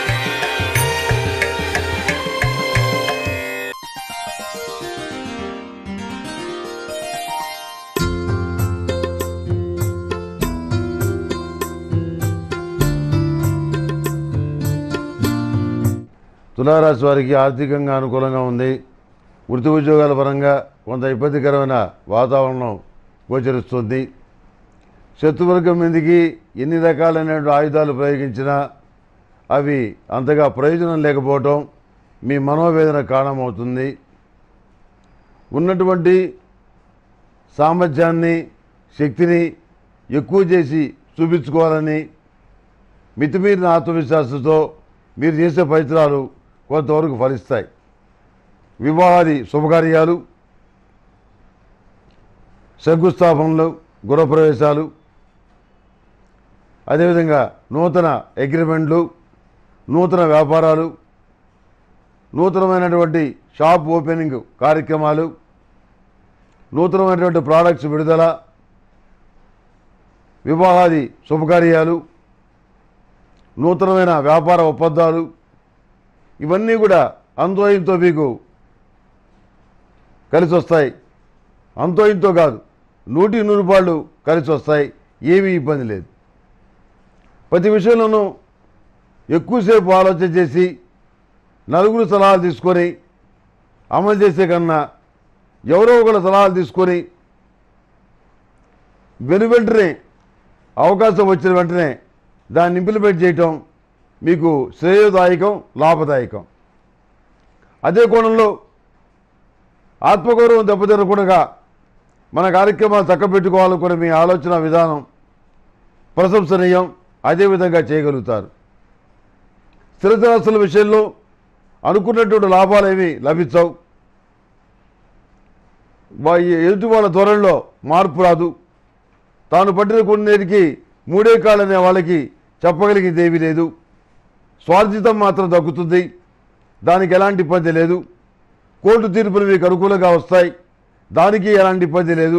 తులారాశి వారికి ఆర్థికంగా అనుకూలంగా ఉంది. వృత్తి ఉద్యోగాల పరంగా కొంత ఇబ్బందికరమైన వాతావరణం గోచరిస్తుంది. శత్రువర్గం మీదకి ఎన్ని రకాలైన ఆయుధాలు ప్రయోగించినా అవి అంతగా ప్రయోజనం లేకపోవటం మీ మనోవేదన కారణమవుతుంది. ఉన్నటువంటి సామర్థ్యాన్ని, శక్తిని ఎక్కువ చేసి చూపించుకోవాలని మితిమీరిన ఆత్మవిశ్వాసంతో మీరు చేసే ప్రయత్నాలు కొంతవరకు ఫలిస్తాయి. వివాహాది శుభకార్యాలు, శంకుస్థాపనలు, గృహప్రవేశాలు, అదేవిధంగా నూతన అగ్రిమెంట్లు, నూతన వ్యాపారాలు, నూతనమైనటువంటి షాప్ ఓపెనింగ్ కార్యక్రమాలు, నూతనమైనటువంటి ప్రోడక్ట్స్ విడుదల, వివాహాది శుభకార్యాలు, నూతనమైన వ్యాపార ఒప్పందాలు, ఇవన్నీ కూడా అంతో ఇంతో మీకు కలిసి వస్తాయి. అంతో ఇంతో కాదు, 100 రూపాయలు కలిసి వస్తాయి. ఏమీ ఇబ్బంది లేదు. ప్రతి విషయంలోనూ ఎక్కువసేపు ఆలోచన చేసి నలుగురు సలహాలు తీసుకొని అమలు చేసే కన్నా ఎవరో ఒకరు సలహాలు తీసుకొని వెంటనే అవకాశం వచ్చిన వెంటనే దాన్ని ఇంప్లిమెంట్ చేయటం మీకు శ్రేయోదాయకం, లాభదాయకం. అదే కోణంలో ఆత్మగౌరవం దెబ్బతినకుండా మన కార్యక్రమాలు చక్కబెట్టుకోవాలనుకునే మీ ఆలోచన విధానం ప్రశంసనీయం. అదేవిధంగా చేయగలుగుతారు. స్థిరచరాస్తుల విషయంలో అనుకున్నటువంటి లాభాలు ఏమీ లభించవు. ఎదుటి వాళ్ళ ధోరణిలో మార్పు రాదు. తాను పట్టిన కొన్నిటికి 3 కాళ్ళనే వాళ్ళకి చెప్పగలిగింది ఏమీ లేదు. స్వార్జితం మాత్రం దక్కుతుంది, దానికి ఎలాంటి ఇబ్బంది లేదు. కోర్టు తీర్పులు మీకు అనుకూలంగా వస్తాయి, దానికి ఎలాంటి ఇబ్బంది లేదు.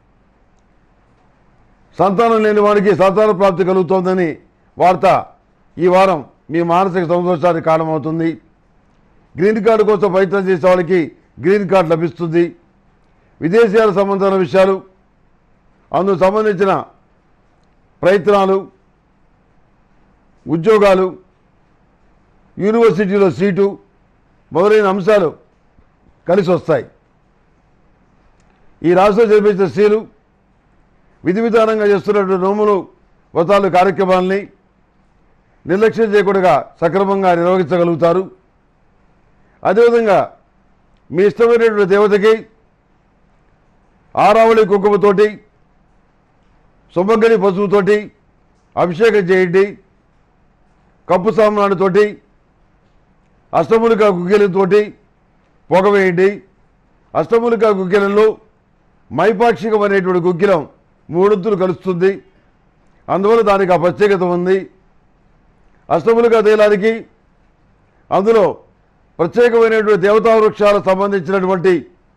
సంతానం లేని వారికి సంతాన ప్రాప్తి కలుగుతోందని వార్త ఈ వారం మీ మానసిక సంతోషానికి కారణమవుతుంది. గ్రీన్ కార్డు కోసం ప్రయత్నం చేసే వాళ్ళకి గ్రీన్ కార్డు లభిస్తుంది. విదేశీయాల సంబంధాల విషయాలు, అందుకు సంబంధించిన ప్రయత్నాలు, ఉద్యోగాలు, యూనివర్సిటీలో సీటు మొదలైన అంశాలు కలిసి వస్తాయి. ఈ రాష్ట్రంలో జరిపించిన స్త్రీలు విధి విధానంగా చేస్తున్నటువంటి నోములు, వ్రతాలు, కార్యక్రమాలని నిర్లక్ష్యం చేయకుండా సక్రమంగా నిర్వహించగలుగుతారు. అదేవిధంగా మీ ఇష్టమైనటువంటి దేవతకి ఆరావళి కుంకుమతోటి, సుమంగళి పశువుతోటి అభిషేకం చేయండి. కప్పు సామ్రాణితోటి, అష్టములికా గుగ్గిలంతోటి పొగ వేయండి. అష్టములికా గుగ్గిలంలో మైపాక్షికం అనేటువంటి గుగ్గిలం 3 కలుస్తుంది. అందువల్ల దానికి ఆ ప్రత్యేకత ఉంది. అష్టములికా తైలానికి అందులో ప్రత్యేకమైనటువంటి దేవతా వృక్షాలకు సంబంధించినటువంటి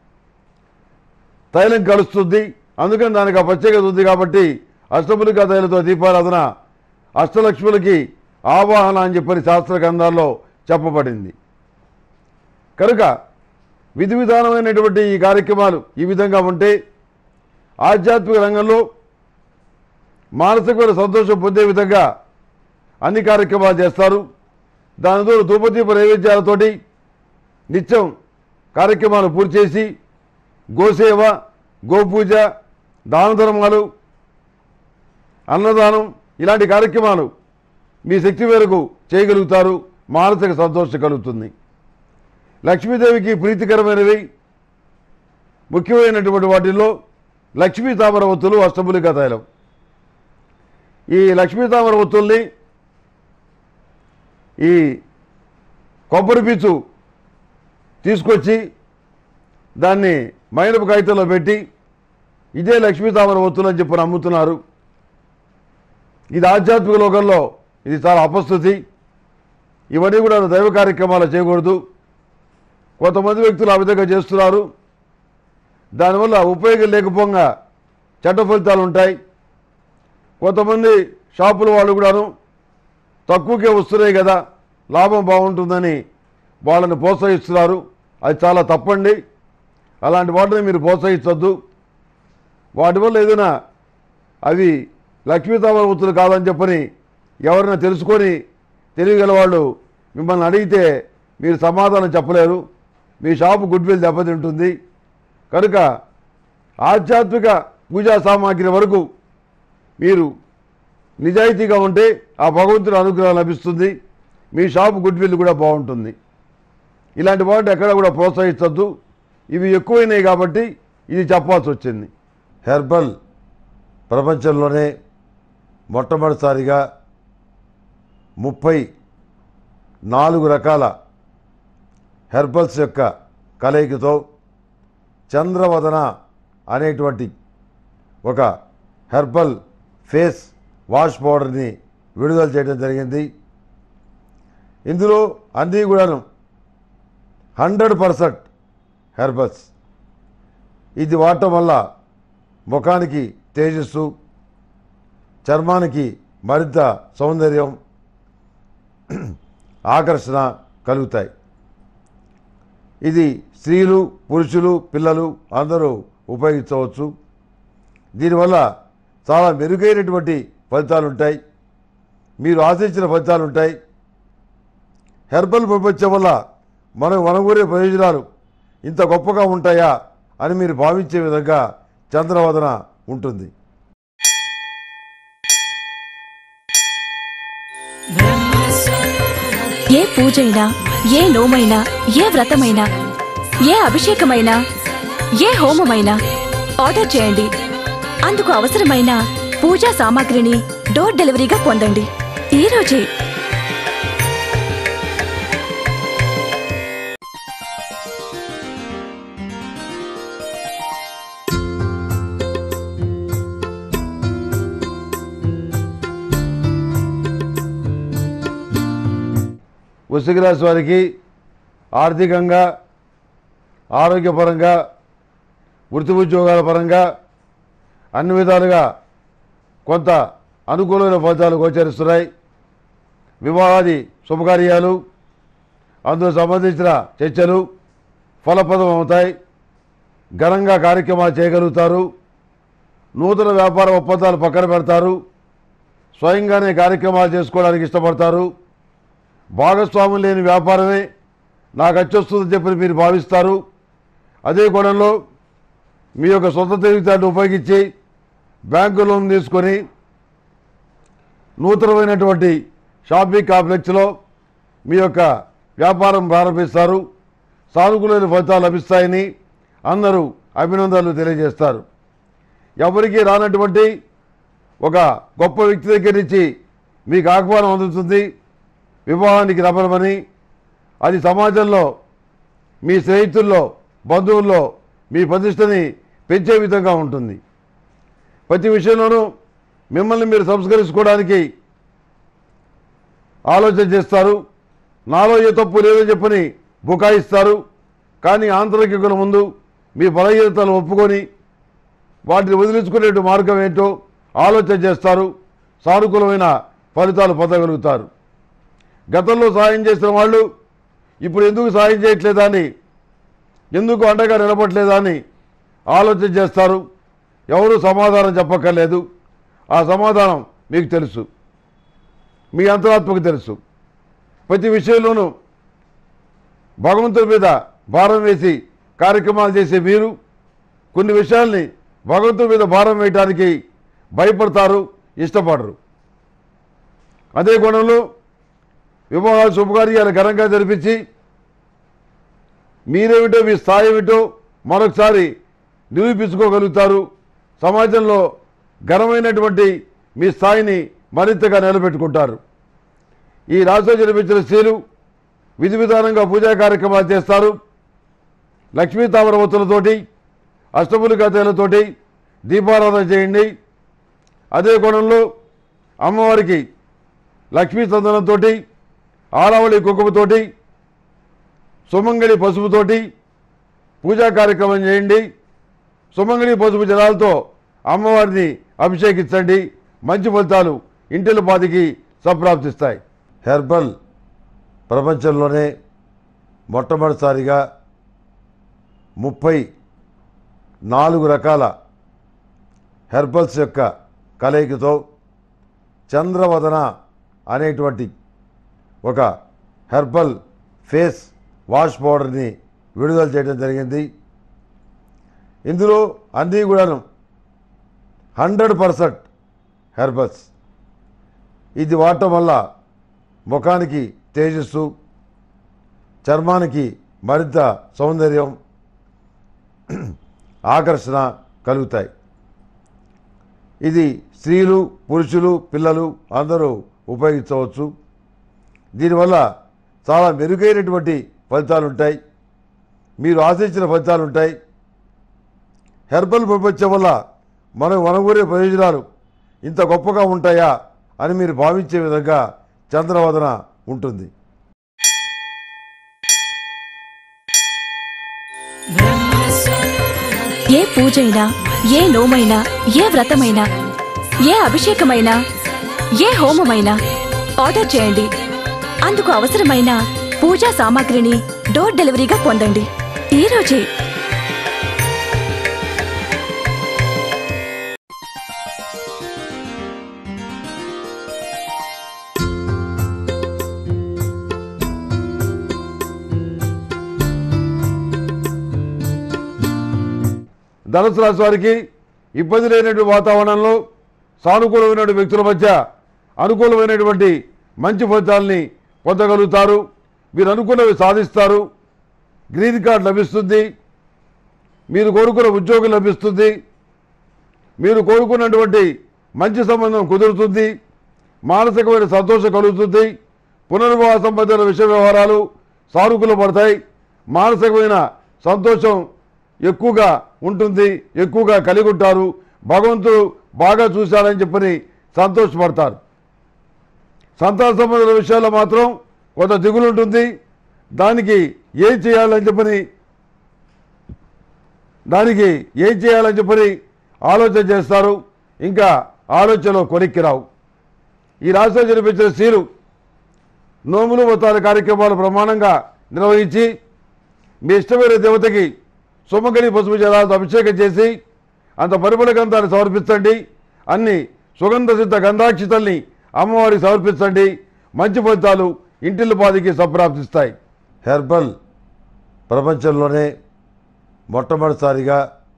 తైలం కలుస్తుంది. అందుకని దానికి ఆ ప్రత్యేకత ఉంది. కాబట్టి అష్టములికా తైలతో దీపారాధన అష్టలక్ష్ములకి ఆవాహన అని చెప్పని శాస్త్ర గ్రంథాల్లో చెప్పబడింది. కనుక విధి విధానమైనటువంటి ఈ కార్యక్రమాలు ఈ విధంగా ఉంటే ఆధ్యాత్మిక రంగంలో మానసికమైన సంతోషం పొందే విధంగా అన్ని కార్యక్రమాలు చేస్తారు. దానితో ధూపదీప నైవేద్యాలతోటి నిత్యం కార్యక్రమాలు పూర్తి చేసి గోసేవ, గోపూజ, దాన ధర్మాలు, అన్నదానం ఇలాంటి కార్యక్రమాలు మీ శక్తి మేరకు చేయగలుగుతారు. మానసిక సంతోషం కలుగుతుంది. లక్ష్మీదేవికి ప్రీతికరమైనవి ముఖ్యమైనటువంటి వాటిల్లో లక్ష్మీ తామర ఒత్తులు, అష్టమూలికా తైలం. ఈ లక్ష్మీ తామర ఒత్తుల్ని ఈ కొబ్బరి పీచు తీసుకొచ్చి దాన్ని మైనపు కాగితంలో పెట్టి ఇదే లక్ష్మీ తామర ఒత్తులు అని చెప్పి అమ్ముతున్నారు. ఇది ఆధ్యాత్మిక లోకంలో ఇది చాలా అపస్థుతి. ఇవన్నీ కూడా దైవ కార్యక్రమాలు చేయకూడదు. కొంతమంది వ్యక్తులు ఆ విధంగా చేస్తున్నారు. దానివల్ల ఉపయోగం లేకపోగా చెడ్డ ఫలితాలు ఉంటాయి. కొంతమంది షాపుల వాళ్ళు కూడాను తక్కువకే వస్తున్నాయి కదా, లాభం బాగుంటుందని వాళ్ళని ప్రోత్సహిస్తున్నారు. అది చాలా తప్పండి. అలాంటి వాటిని మీరు ప్రోత్సహించొద్దు. వాటి వల్ల ఏదైనా అవి లక్ష్మీ తామర ఒత్తులు కాదని చెప్పని ఎవరైనా తెలుసుకొని తెలియగల వాళ్ళు మిమ్మల్ని అడిగితే మీరు సమాధానం చెప్పలేరు. మీ షాపు గుడ్ విల్ దెబ్బతింటుంది. కనుక ఆధ్యాత్మిక పూజా సామాగ్రి వరకు మీరు నిజాయితీగా ఉంటే ఆ భగవంతుడి అనుగ్రహం లభిస్తుంది. మీ షాపు గుడ్ విల్ కూడా బాగుంటుంది. ఇలాంటి వాటిని ఎక్కడ కూడా ప్రోత్సహించద్దు. ఇవి ఎక్కువైనాయి కాబట్టి ఇది చెప్పాల్సి వచ్చింది. హెర్బల్ ప్రపంచంలోనే మొట్టమొదటిసారిగా 34 రకాల హెర్బల్స్ యొక్క కలయికతో చంద్రవదన అనేటువంటి ఒక హెర్బల్ ఫేస్ వాష్ పౌడర్ని విడుదల చేయడం జరిగింది. ఇందులో అన్నీ కూడాను 100% హెర్బల్స్. ఇది వాడటం వల్ల ముఖానికి తేజస్సు, చర్మానికి మరింత సౌందర్యం, ఆకర్షణ కలుగుతాయి. ఇది స్త్రీలు, పురుషులు, పిల్లలు అందరూ ఉపయోగించవచ్చు. దీనివల్ల చాలా మెరుగైనటువంటి ఫలితాలు ఉంటాయి. మీరు ఆశించిన ఫలితాలు ఉంటాయి. హెర్బల్ ప్రపంచం వల్ల మనకు వనగూరే ప్రయోజనాలు ఇంత గొప్పగా ఉంటాయా అని మీరు భావించే విధంగా చంద్రవదన ఉంటుంది. ఏ పూజైనా, ఏ నోమైనా, ఏ వ్రతమైనా, ఏ అభిషేకమైనా, ఏ హోమమైనా ఆర్డర్ చేయండి. అందుకు అవసరమైన పూజా సామాగ్రిని డోర్ డెలివరీగా పొందండి ఈ రోజే. వృశ్చిక రాశి వారికి ఆర్థికంగా, ఆరోగ్యపరంగా, వృత్తి ఉద్యోగాల పరంగా అన్ని విధాలుగా కొంత అనుకూలమైన ఫలితాలు గోచరిస్తున్నాయి. వివాహాది శుభకార్యాలు, అందుకు సంబంధించిన చర్చలు ఫలప్రదం అవుతాయి. ఘనంగా కార్యక్రమాలు చేయగలుగుతారు. నూతన వ్యాపార ఒప్పందాలు పక్కన పెడతారు. స్వయంగానే కార్యక్రమాలు చేసుకోవడానికి ఇష్టపడతారు. భాగస్వాములు లేని వ్యాపారమే నాకు అచ్చొస్తుందని చెప్పి మీరు భావిస్తారు. అదే కోణంలో మీ యొక్క సొంత తెలివితేటలు ఉపయోగించి బ్యాంకు లోన్ తీసుకొని నూతనమైనటువంటి షాపింగ్ కాంప్లెక్స్లో మీ యొక్క వ్యాపారం ప్రారంభిస్తారు. సానుకూలమైన ఫలితాలు లభిస్తాయని అందరూ అభినందనలు తెలియజేస్తారు. ఎవరికీ రానటువంటి ఒక గొప్ప వ్యక్తి దగ్గర నుంచి మీకు ఆహ్వానం అందుతుంది. వివాహానికి రమ్మని. అది సమాజంలో, మీ స్నేహితుల్లో, బంధువుల్లో మీ ప్రతిష్టని పెంచే విధంగా ఉంటుంది. ప్రతి విషయంలోనూ మిమ్మల్ని మీరు సంస్కరించుకోవడానికి ఆలోచన చేస్తారు. నాలో ఏ తప్పు లేదని చెప్పని బుకాయిస్తారు. కానీ ఆంతరికుల ముందు మీ బలహీనతలు ఒప్పుకొని వాటిని వదిలించుకునే మార్గం ఏంటో ఆలోచన చేస్తారు. సానుకూలమైన ఫలితాలు పొందగలుగుతారు. గతంలో సాయం చేసిన వాళ్ళు ఇప్పుడు ఎందుకు సాయం చేయట్లేదా అని, ఎందుకు అండగా నిలబడలేదా అని ఆలోచన చేస్తారు. ఎవరు సమాధానం చెప్పక్కర్లేదు. ఆ సమాధానం మీకు తెలుసు, మీ అంతరాత్మకు తెలుసు. ప్రతి విషయంలోనూ భగవంతుడి మీద భారం వేసి కార్యక్రమాలు చేసే మీరు కొన్ని విషయాల్ని భగవంతుడి మీద భారం వేయడానికి భయపడతారు, ఇష్టపడరు. అదే కోణంలో వివాహాలు శుభకార్యాలు ఘనంగా జరిపించి మీరేమిటో మీ స్థాయి ఏమిటో మరొకసారి నిరూపించుకోగలుగుతారు. సమాజంలో ఘనమైనటువంటి మీ స్థాయిని మరింతగా నిలబెట్టుకుంటారు. ఈ రాశిలో జన్మించిన స్త్రీలు విధి విధానంగా పూజా కార్యక్రమాలు చేస్తారు. లక్ష్మీ తామరవత్తులతోటి అష్టములికా తైలతోటి దీపారాధన చేయండి. అదే కోణంలో అమ్మవారికి లక్ష్మీ చందనంతో, ఆరావళి కుంకుమతోటి, సుమంగళి పసుపుతోటి పూజా కార్యక్రమం చేయండి. సుమంగళి పసుపు జలాలతో అమ్మవారిని అభిషేకించండి. మంచి ఫలితాలు ఇంటిల పాదికి సంప్రాప్తిస్తాయి. హెర్బల్ ప్రపంచంలోనే మొట్టమొదటిసారిగా 34 రకాల హెర్బల్స్ యొక్క కలయికతో చంద్రవదన అనేటువంటి ఒక హెర్బల్ ఫేస్ వాష్ పౌడర్ని విడుదల చేయడం జరిగింది. ఇందులో అన్నీ కూడాను 100% హెర్బల్స్. ఇది వాడటం వల్ల ముఖానికి తేజస్సు, చర్మానికి మరింత సౌందర్యం, ఆకర్షణ కలుగుతాయి. ఇది స్త్రీలు, పురుషులు, పిల్లలు అందరూ ఉపయోగించవచ్చు. దీనివల్ల చాలా మెరుగైనటువంటి ఫలితాలు ఉంటాయి. మీరు ఆశించిన ఫలితాలు ఉంటాయి. హెర్బల్ ప్రపంచం వల్ల మనకు వనగూరే ప్రయోజనాలు ఇంత గొప్పగా ఉంటాయా అని మీరు భావించే విధంగా చంద్రవదన ఉంటుంది. ఏ పూజైనా, ఏ నోమైనా, ఏ వ్రతమైనా, ఏ అభిషేకమైనా, ఏ హోమమైనా ఆర్డర్ చేయండి. అందుకు అవసరమైన పూజా సామాగ్రిని డోర్ డెలివరీగా పొందండి ఈ రోజే. ధనుసు రాశి వారికి ఇబ్బంది లేనటువంటి వాతావరణంలో సానుకూలమైనటువంటి వ్యక్తుల మధ్య అనుకూలమైనటువంటి మంచి ఫలితాలని పొందగలుగుతారు. మీరు అనుకున్నవి సాధిస్తారు. గ్రీన్ కార్డ్ లభిస్తుంది. మీరు కోరుకున్న ఉద్యోగం లభిస్తుంది. మీరు కోరుకున్నటువంటి మంచి సంబంధం కుదురుతుంది. మానసికమైన సంతోషం కలుగుతుంది. పునర్వివాహ సంబంధించిన విషయ వ్యవహారాలు సానుకూల పడతాయి. మానసికమైన సంతోషం ఎక్కువగా ఉంటుంది, ఎక్కువగా కలిగి ఉంటారు. భగవంతుడు బాగా చూశాడని చెప్పని సంతోషపడతారు. సంతాన సంబంధమైన విషయాల్లో మాత్రం కొంత దిగులు ఉంటుంది. దానికి ఏం చేయాలని చెప్పని ఆలోచన చేస్తారు. ఇంకా ఆలోచనలో కొలిక్కి రావు. ఈ రాశిలో జన్మించిన స్త్రీలు నోములు వ్రతాల కార్యక్రమాలు ప్రమాణంగా నిర్వహించి మీ ఇష్టమైన దేవతకి సుమంగళి పసుపు జలాలతో అభిషేకం చేసి అంత పరిమళ గంధాన్ని సమర్పించండి. అన్ని సుగంధ సిద్ధ గంధాక్షితల్ని అమ్మవారికి సమర్పించండి. మంచి ఫలితాలు ఇంటిల్లి పాదికి సంప్రాప్తిస్తాయి. హెర్బల్ ప్రపంచంలోనే మొట్టమొదటిసారిగా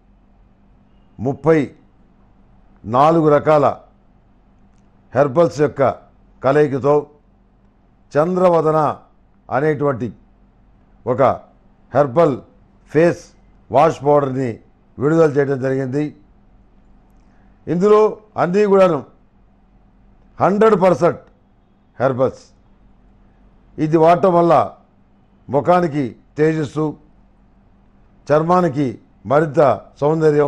34 రకాల హెర్బల్స్ యొక్క కలయికతో చంద్రవదన అనేటువంటి ఒక హెర్బల్ ఫేస్ వాష్ పౌడర్ని విడుదల చేయడం జరిగింది. ఇందులో అన్నీ కూడాను 100% హెర్బల్స్. ఇది వాడటం వల్ల ముఖానికి తేజస్సు, చర్మానికి మరింత సౌందర్యం,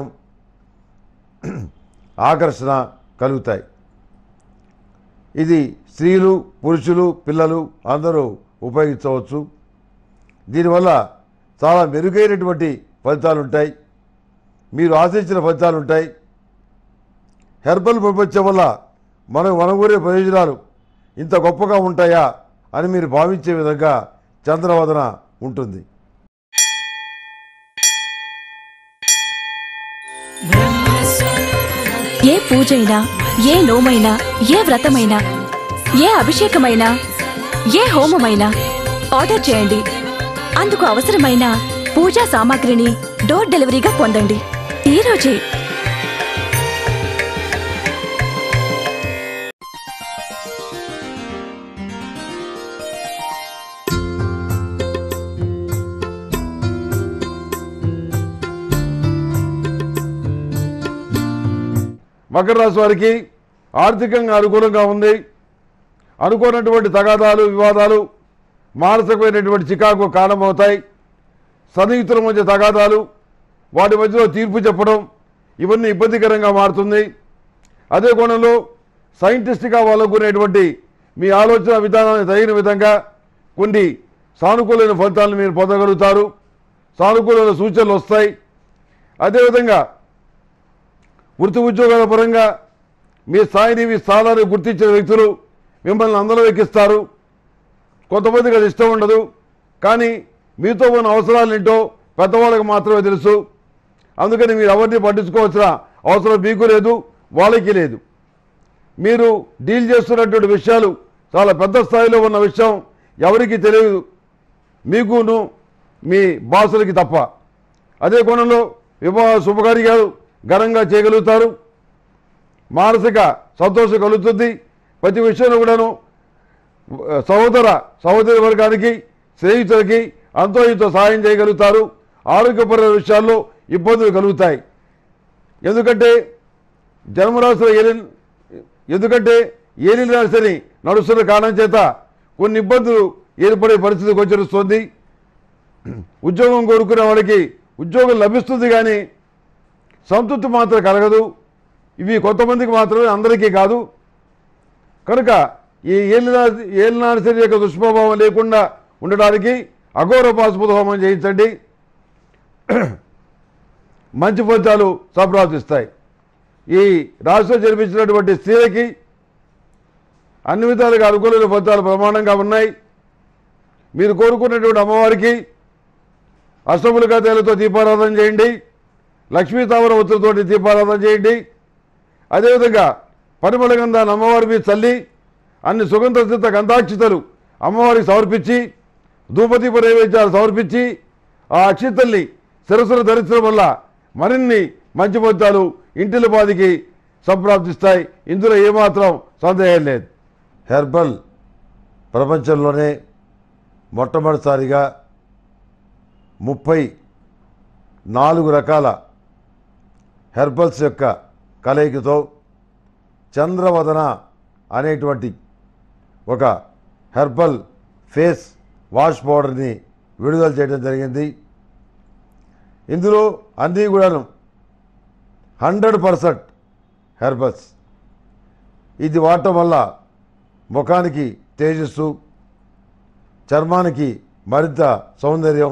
ఆకర్షణ కలుగుతాయి. ఇది స్త్రీలు, పురుషులు, పిల్లలు అందరూ ఉపయోగించవచ్చు. దీనివల్ల చాలా మెరుగైనటువంటి ఫలితాలు ఉంటాయి. మీరు ఆశించిన ఫలితాలు ఉంటాయి. హెర్బల్ ప్రపంచం వల్ల మనకు వనగూరే ప్రయోజనాలు ఇంత గొప్పగా ఉంటాయా అని మీరు భావించే విధంగా చంద్రవదన ఉంటుంది. ఏ పూజైనా, ఏ నోమైనా, ఏ వ్రతమైనా, ఏ అభిషేకమైనా, ఏ హోమమైనా ఆర్డర్ చేయండి. అందుకు అవసరమైన పూజా సామాగ్రిని డోర్ డెలివరీగా పొందండి ఈ రోజే. మకర రాశి వారికి ఆర్థికంగా అనుకూలంగా ఉంది. అనుకోనటువంటి తగాదాలు, వివాదాలు, మానసికమైనటువంటి చికాకు కారణమవుతాయి. సన్నిహితుల మధ్య తగాదాలు, వాటి మధ్యలో తీర్పు చెప్పడం, ఇవన్నీ ఇబ్బందికరంగా మారుతుంది. అదే కోణంలో సైంటిస్ట్గా వాళ్ళకునేటువంటి మీ ఆలోచన విధానానికి తగిన విధంగా కొన్ని సానుకూలమైన ఫలితాలను మీరు పొందగలుగుతారు. సానుకూలమైన సూచనలు వస్తాయి. అదేవిధంగా వృత్తి ఉద్యోగాల పరంగా మీ స్థాయిని, మీ స్థానాన్ని గుర్తించిన వ్యక్తులు మిమ్మల్ని అందరూ ఎక్కిస్తారు. కొంతమందికి అది ఇష్టం ఉండదు, కానీ మీతో ఉన్న అవసరాలేంటో పెద్దవాళ్ళకి మాత్రమే తెలుసు. అందుకని మీరు ఎవరిని పట్టించుకోవాల్సిన అవసరం మీకు లేదు, వాళ్ళకి లేదు. మీరు డీల్ చేస్తున్నటువంటి విషయాలు చాలా పెద్ద స్థాయిలో ఉన్న విషయం ఎవరికి తెలియదు, మీకును మీ బాసులకి తప్ప. అదే కోణంలో వివాహ శుభకార్యాలు ఘనంగా చేయగలుగుతారు. మానసిక సంతోషం కలుగుతుంది. ప్రతి విషయంలో కూడాను సహోదరి వర్గానికి, స్నేహితులకి అంతో ఇంతో సహాయం చేయగలుగుతారు. ఆరోగ్యపరమైన విషయాల్లో ఇబ్బందులు కలుగుతాయి. ఎందుకంటే జన్మరాశిలో ఏలిన రాశిని నడుస్తున్న కారణం చేత కొన్ని ఇబ్బందులు ఏర్పడే పరిస్థితి గోచరిస్తుంది. ఉద్యోగం కోరుకునే వాళ్ళకి ఉద్యోగం లభిస్తుంది, కానీ సంతృప్తి మాత్రం కలగదు. ఇవి కొంతమందికి మాత్రమే, అందరికీ కాదు. కనుక ఈ ఏలినాటి శని యొక్క దుష్ప్రభావం లేకుండా ఉండడానికి అఘోర పాశుపత హోమం చేయించండి. మంచి ఫలితాలు సంప్రాప్తిస్తాయి. ఈ రాశిలో జన్మించినటువంటి స్త్రీలకి అన్ని విధాలుగా అనుకూలమైన ఫలితాలు ప్రమాణంగా ఉన్నాయి. మీరు కోరుకున్నటువంటి అమ్మవారికి అష్టములుగా తేలతో దీపారాధన చేయండి. లక్ష్మీ తామర ఒత్తులతో దీపారాధన చేయండి. అదేవిధంగా పరిమళ గంధాన్ని అమ్మవారి మీద చల్లి అన్ని సుగంధ సిద్ధ గంధాక్షితలు అమ్మవారికి సమర్పించి, ధూపదీప నైవేద్యాలు సమర్పించి ఆ అక్షితల్ని శిరస్సును ధరించడం వల్ల మరిన్ని మంచి ఫలితాలు ఇంటిల పాదికి సంప్రాప్తిస్తాయి. ఇందులో ఏమాత్రం సందేహం లేదు. హెర్బల్ ప్రపంచంలోనే మొట్టమొదటిసారిగా 34 రకాల హెర్బల్స్ యొక్క కలయికతో చంద్రవదన అనేటువంటి ఒక హెర్బల్ ఫేస్ వాష్ పౌడర్ని విడుదల చేయడం జరిగింది. ఇందులో అన్నీ కూడాను 100% హెర్బల్స్. ఇది వాడటం వల్ల ముఖానికి తేజస్సు, చర్మానికి మరింత సౌందర్యం,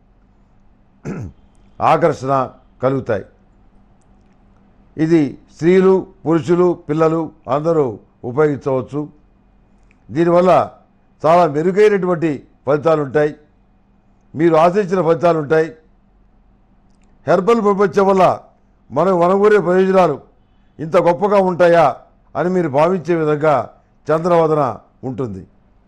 ఆకర్షణ కలుగుతాయి. ఇది స్త్రీలు, పురుషులు, పిల్లలు అందరూ ఉపయోగించవచ్చు. దీనివల్ల చాలా మెరుగైనటువంటి ఫలితాలు ఉంటాయి. మీరు ఆశించిన ఫలితాలు ఉంటాయి. హెర్బల్ ప్రపంచం వల్ల మనకు వనగూరే ప్రయోజనాలు ఇంత గొప్పగా ఉంటాయా అని మీరు భావించే విధంగా చంద్రవదన ఉంటుంది.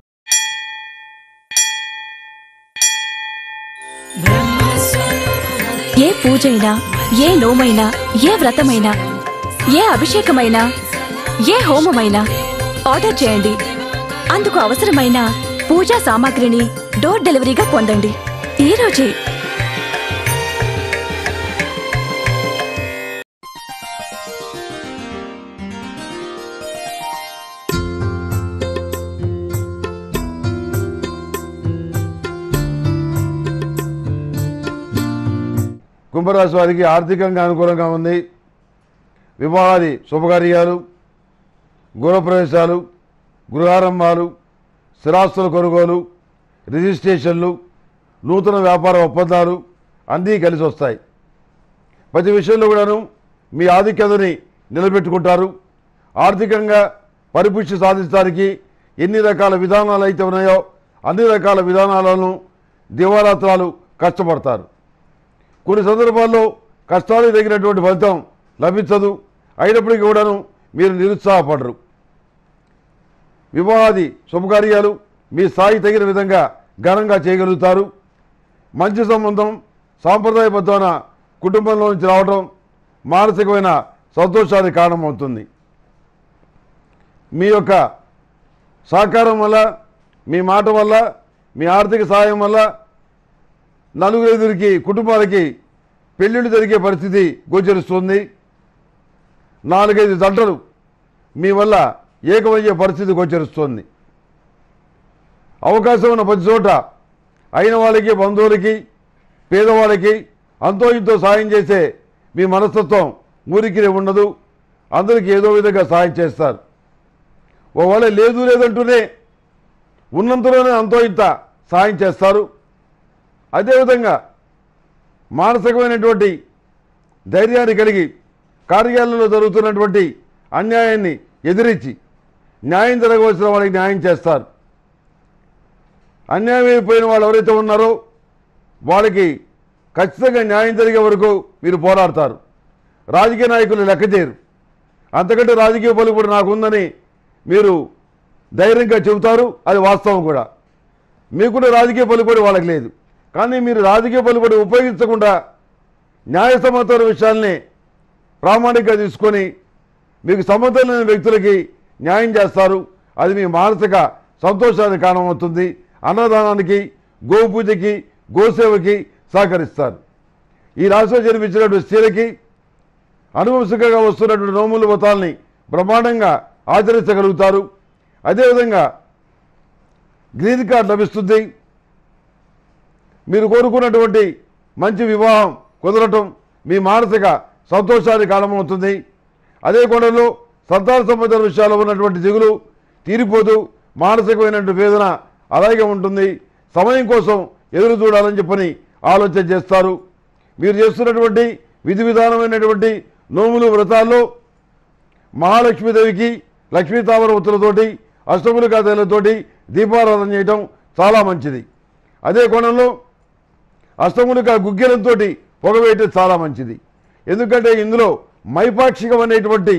ఏ పూజైనా, ఏ నోమైనా, ఏ వ్రతమైనా, ఏ అభిషేకమైనా, ఏ హోమమైనా ఆర్డర్ చేయండి. అందుకు అవసరమైన పూజా సామాగ్రిని డోర్ డెలివరీగా పొందండి ఈ రోజే. కుంభరాశి వారికి ఆర్థికంగా అనుకూలంగా ఉంది. వివాహాది శుభకార్యాలు, గృహప్రవేశాలు, గృహారంభాలు, స్థిరాస్తుల కొనుగోలు, రిజిస్ట్రేషన్లు, నూతన వ్యాపార ఒప్పందాలు అన్నీ కలిసి వస్తాయి. ప్రతి విషయంలో కూడాను మీ ఆధిక్యతని నిలబెట్టుకుంటారు. ఆర్థికంగా పరిపుష్టి సాధించడానికి ఎన్ని రకాల విధానాలు అయితే ఉన్నాయో అన్ని రకాల విధానాలను దివారాత్రాలు కష్టపడతారు. కొన్ని సందర్భాల్లో కష్టాలకు తగినటువంటి ఫలితం లభించదు. అయినప్పటికీ కూడాను మీరు నిరుత్సాహపడరు. వివాహాది శుభకార్యాలు మీ స్థాయి తగిన విధంగా ఘనంగా చేయగలుగుతారు. మంచి సంబంధం సాంప్రదాయబద్ధమైన కుటుంబంలో నుంచి రావడం మానసికమైన సంతోషానికి కారణమవుతుంది. మీ యొక్క సహకారం వల్ల, మీ మాట వల్ల, మీ ఆర్థిక సహాయం వల్ల నలుగురికి కుటుంబాలకి పెళ్ళిళ్ళు జరిగే పరిస్థితి గోచరిస్తుంది. 4-5 జంటలు మీ వల్ల ఏకమయ్యే పరిస్థితి గోచరిస్తుంది. అవకాశం ఉన్న ప్రతి చోట అయిన వాళ్ళకి, బంధువులకి, పేదవాళ్ళకి అంతో ఇంతో సాయం చేసే మీ మనస్తత్వం ఊరికినే ఉండదు. అందరికీ ఏదో విధంగా సాయం చేస్తారు. ఒకవేళ లేదు లేదంటూనే ఉన్నంతలోనే అంతో ఇంత సాయం చేస్తారు. అదేవిధంగా మానసికమైనటువంటి ధైర్యాన్ని కలిగి కార్యాలయంలో జరుగుతున్నటువంటి అన్యాయాన్ని ఎదిరించి న్యాయం జరగవలసిన వాళ్ళకి న్యాయం చేస్తారు. అన్యాయం అయిపోయిన వాళ్ళు ఎవరైతే ఉన్నారో వాళ్ళకి ఖచ్చితంగా న్యాయం జరిగే వరకు మీరు పోరాడతారు. రాజకీయ నాయకులు లెక్క చేయరు. అంతకంటే రాజకీయ పలుకుబడి నాకుందని మీరు ధైర్యంగా చెబుతారు. అది వాస్తవం కూడా. మీకున్న రాజకీయ పలుకుబడి వాళ్ళకి లేదు. కానీ మీరు రాజకీయ పలుకుబడి ఉపయోగించకుండా న్యాయసమ్మతమైన విషయాల్ని ప్రామాణికంగా తీసుకొని మీకు సంబంధం లేని వ్యక్తులకి న్యాయం చేస్తారు. అది మీ మానసిక సంతోషానికి కారణమవుతుంది. అన్నదానానికి, గోపూజకి, గోసేవకి సహకరిస్తారు. ఈ రాశిలో జన్మించినటువంటి స్త్రీలకి అనువంశికంగా వస్తున్నటువంటి నోముల వ్రతాలని బ్రహ్మాండంగా ఆచరించగలుగుతారు. అదేవిధంగా గ్రీన్ కార్డు లభిస్తుంది. మీరు కోరుకున్నటువంటి మంచి వివాహం కుదరటం మీ మానసిక సంతోషానికి కారణమవుతుంది. అదే కోణంలో సంతాన సంబంధ విషయాల్లో ఉన్నటువంటి దిగులు తీరిపోదు. మానసికమైనటువంటి వేదన అలాగే ఉంటుంది. సమయం కోసం ఎదురు చూడాలని చెప్పని ఆలోచన చేస్తారు. మీరు చేస్తున్నటువంటి విధి విధానమైనటువంటి నోములు వ్రతాల్లో మహాలక్ష్మీదేవికి లక్ష్మీ తామర ఒత్తులతోటి అష్టములికా తైలతోటి దీపారాధన చేయటం చాలా మంచిది. అదే కోణంలో అష్టములికా గుగ్గిలంతో పొగవేయటం చాలా మంచిది. ఎందుకంటే ఇందులో మైపాక్షికం అనేటువంటి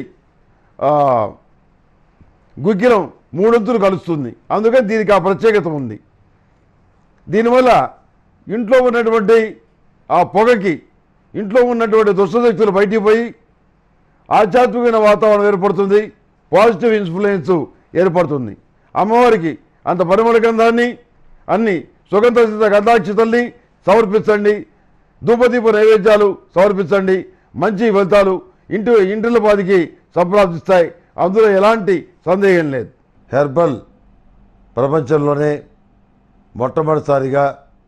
గుగ్గిలం 3 వంతులు కలుస్తుంది. అందుకని దీనికి ఆ ప్రత్యేకత ఉంది. దీనివల్ల ఇంట్లో ఉన్నటువంటి ఆ పొగకి ఇంట్లో ఉన్నటువంటి దుష్టశక్తులు బయటికి పోయి ఆధ్యాత్మికమైన వాతావరణం ఏర్పడుతుంది. పాజిటివ్ ఇన్ఫ్లుయెన్స్ ఏర్పడుతుంది. అమ్మవారికి అంత పరిమళ గంధాన్ని అన్ని సుగంధ గంధాక్షితల్ని సమర్పించండి. ధూపదీప నైవేద్యాలు సమర్పించండి. మంచి ఫలితాలు ఇంటిల పాదికి సంప్రాప్తిస్తాయి. అందులో ఎలాంటి సందేహం లేదు. హెర్బల్ ప్రపంచంలోనే మొట్టమొదటిసారిగా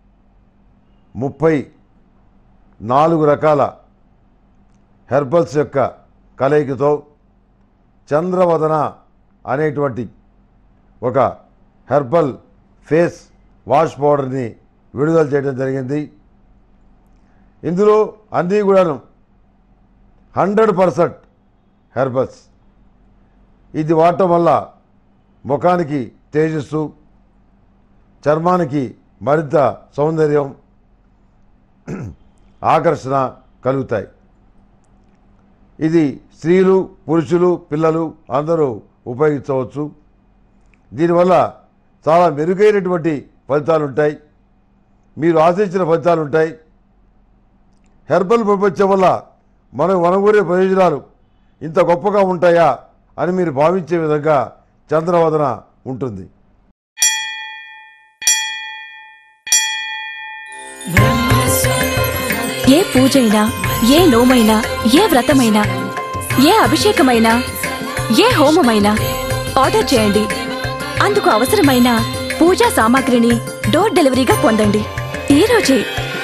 34 రకాల హెర్బల్స్ యొక్క కలయికతో చంద్రవదన అనేటువంటి ఒక హెర్బల్ ఫేస్ వాష్ పౌడర్ని విడుదల చేయడం జరిగింది. ఇందులో అన్నీ కూడాను 100% హెర్బల్స్. ఇది వాడటం వల్ల ముఖానికి తేజస్సు, చర్మానికి మరింత సౌందర్యం, ఆకర్షణ కలుగుతాయి. ఇది స్త్రీలు, పురుషులు, పిల్లలు అందరూ ఉపయోగించవచ్చు. దీనివల్ల చాలా మెరుగైనటువంటి ఫలితాలు ఉంటాయి. మీరు ఆశించిన ఫలితాలు ఉంటాయి. హెర్బల్ ప్రపంచం వల్ల మనకు వనగూరే ప్రయోజనాలు ఇంత గొప్పగా ఉంటాయా అని మీరు భావించే విధంగా చంద్రవదన ఉంటుంది. ఏ పూజైనా, ఏ నోమైనా, ఏ వ్రతమైనా, ఏ అభిషేకమైనా, ఏ హోమమైనా ఆర్డర్ చేయండి. అందుకు అవసరమైన పూజా సామాగ్రిని డోర్ డెలివరీగా పొందండి ఈ రోజే.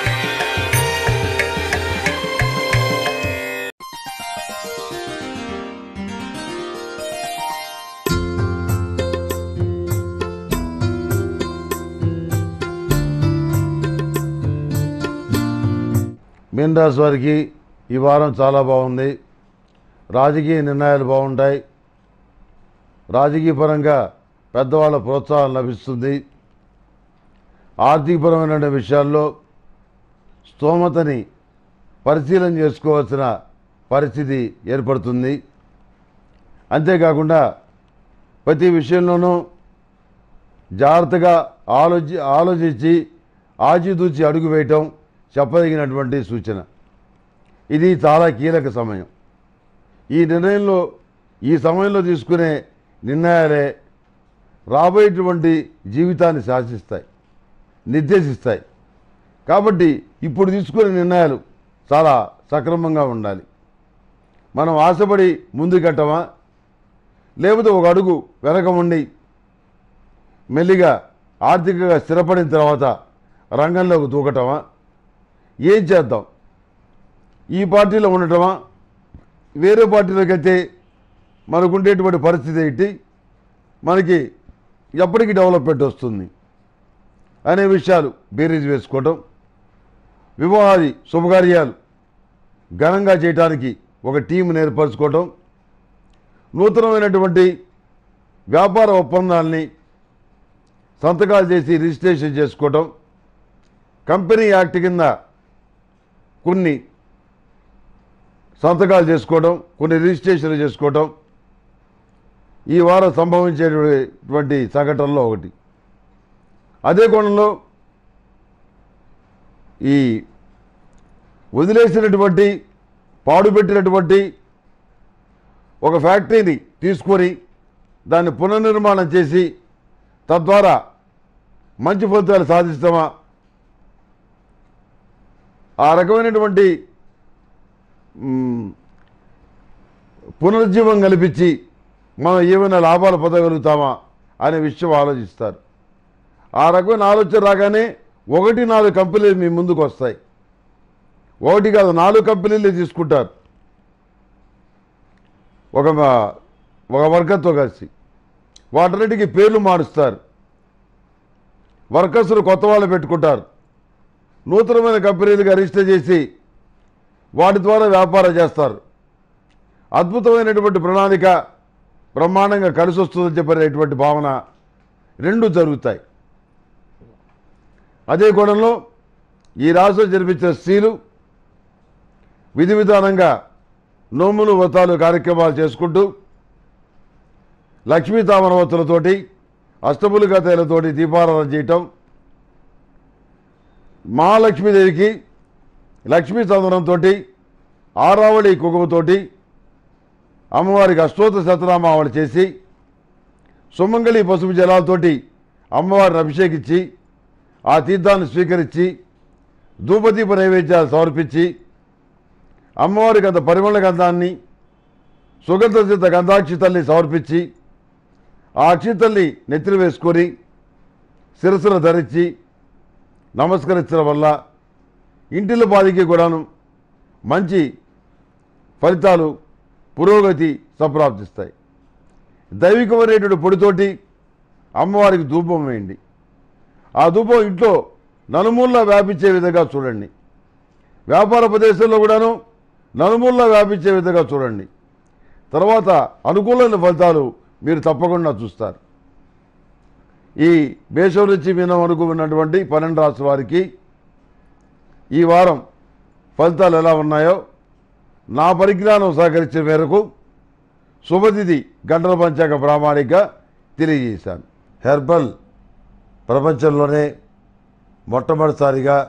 మీన రాశి వారికి ఈ వారం చాలా బాగుంది. రాజకీయ నిర్ణయాలు బాగుంటాయి. రాజకీయ పరంగా పెద్దవాళ్ళ ప్రోత్సాహం లభిస్తుంది. ఆర్థికపరమైన విషయాల్లో స్తోమతని పరిశీలన చేసుకోవాల్సిన పరిస్థితి ఏర్పడుతుంది. అంతేకాకుండా ప్రతి విషయంలోనూ జాగ్రత్తగా ఆలోచించి ఆచితూచి అడుగు వేయటం చెప్పదగినటువంటి సూచన. ఇది చాలా కీలక సమయం. ఈ సమయంలో తీసుకునే నిర్ణయాలే రాబోయేటువంటి జీవితాన్ని శాసిస్తాయి, నిర్దేశిస్తాయి. కాబట్టి ఇప్పుడు తీసుకునే నిర్ణయాలు చాలా సక్రమంగా ఉండాలి. మనం ఆశపడి ముందుకెట్టమా, లేకపోతే ఒక అడుగు వెనక ఉండి మెల్లిగా ఆర్థికంగా స్థిరపడిన తర్వాత రంగంలోకి దూకటమా, ఏం చేద్దాం? ఈ పార్టీలో ఉండటమా, వేరే పార్టీలోకి వెళ్తే మనకుండేటువంటి పరిస్థితి ఏంటి, మనకి ఎప్పటికీ డెవలప్మెంట్ వస్తుంది అనే విషయాలు బేరీజ్ వేసుకోవటం, వివాహాది శుభకార్యాలు ఘనంగా చేయడానికి ఒక టీంని ఏర్పరచుకోవటం, నూతనమైనటువంటి వ్యాపార ఒప్పందాలని సంతకాలు చేసి రిజిస్ట్రేషన్ చేసుకోవటం, కంపెనీ యాక్ట్ కింద కొన్ని సంతకాలు చేసుకోవడం, కొన్ని రిజిస్ట్రేషన్లు చేసుకోవటం ఈ వారం సంభవించేటువంటి సంఘటనలో ఒకటి. అదే కోణంలో ఈ వదిలేసినటువంటి పాడుపెట్టినటువంటి ఒక ఫ్యాక్టరీని తీసుకొని దాన్ని పునర్నిర్మాణం చేసి తద్వారా మంచి ఫలితాలు సాధిస్తామా, ఆ రకమైనటువంటి పునరుజ్జీవం కల్పించి మనం ఏమైనా లాభాలు పొందగలుగుతామా అనే విషయం ఆలోచిస్తారు. ఆ రకమైన ఆలోచన రాగానే 1-4 కంపెనీలు మీ ముందుకు వస్తాయి. 1 కాదు 4 కంపెనీలు తీసుకుంటారు ఒక వర్గంతో కలిసి. వాటన్నిటికీ పేర్లు మారుస్తారు, వర్కర్స్ను కొత్త వాళ్ళు పెట్టుకుంటారు, నూతనమైన కంపెనీలుగా రిజిస్టర్ చేసి వాటి ద్వారా వ్యాపారం చేస్తారు. అద్భుతమైనటువంటి ప్రణాళిక బ్రహ్మాండంగా కలిసి వస్తుందని చెప్పినటువంటి భావన 2 జరుగుతాయి. అదే కోణంలో ఈ రాశిలో జన్మించిన స్త్రీలు విధి విధానంగా నోములు వ్రతాలు కార్యక్రమాలు చేసుకుంటూ లక్ష్మీ తామరవత్తులతోటి అష్టములుగా తైలతోటి దీపారాధన చేయటం, మహాలక్ష్మీదేవికి లక్ష్మీ చందనంతో ఆరావళి కుంకుమతోటి అమ్మవారికి అష్టోత్తర శతనామావళి చేసి సుమంగళి పసుపు జలాలతోటి అమ్మవారిని అభిషేకించి ఆ తీర్థాన్ని స్వీకరించి ధూపదీప నైవేద్యాలు సమర్పించి అమ్మవారికి అంత పరిమళ గంధాన్ని సుగంధ సిద్ధ గంధాక్షితల్ని సమర్పించి ఆ అక్షితల్ని నెత్తిన వేసుకొని శిరస్సును ధరించి నమస్కరించడం వల్ల ఇంటిల బాధికి కూడాను మంచి ఫలితాలు, పురోగతి సంప్రాప్తిస్తాయి. దైవికమైనటువంటి పొడితోటి అమ్మవారికి ధూపం వేయండి. ఆ ధూపం ఇంట్లో నలుమూలలా వ్యాపించే విధంగా చూడండి. వ్యాపార ప్రదేశంలో కూడాను నలుమూలలా వ్యాపించే విధంగా చూడండి. తర్వాత అనుకూలమైన ఫలితాలు మీరు తప్పకుండా చూస్తారు. ఈ మేషం నుంచి మీనం వరకు ఉన్నటువంటి 12 రాశుల వారికి ఈ వారం ఫలితాలు ఎలా ఉన్నాయో నా పరిజ్ఞానం సహకరించిన మేరకు శుభతిథి గంటల పంచాంగ ప్రామాణిక తెలియజేశాను. హెర్బల్ ప్రపంచంలోనే మొట్టమొదటిసారిగా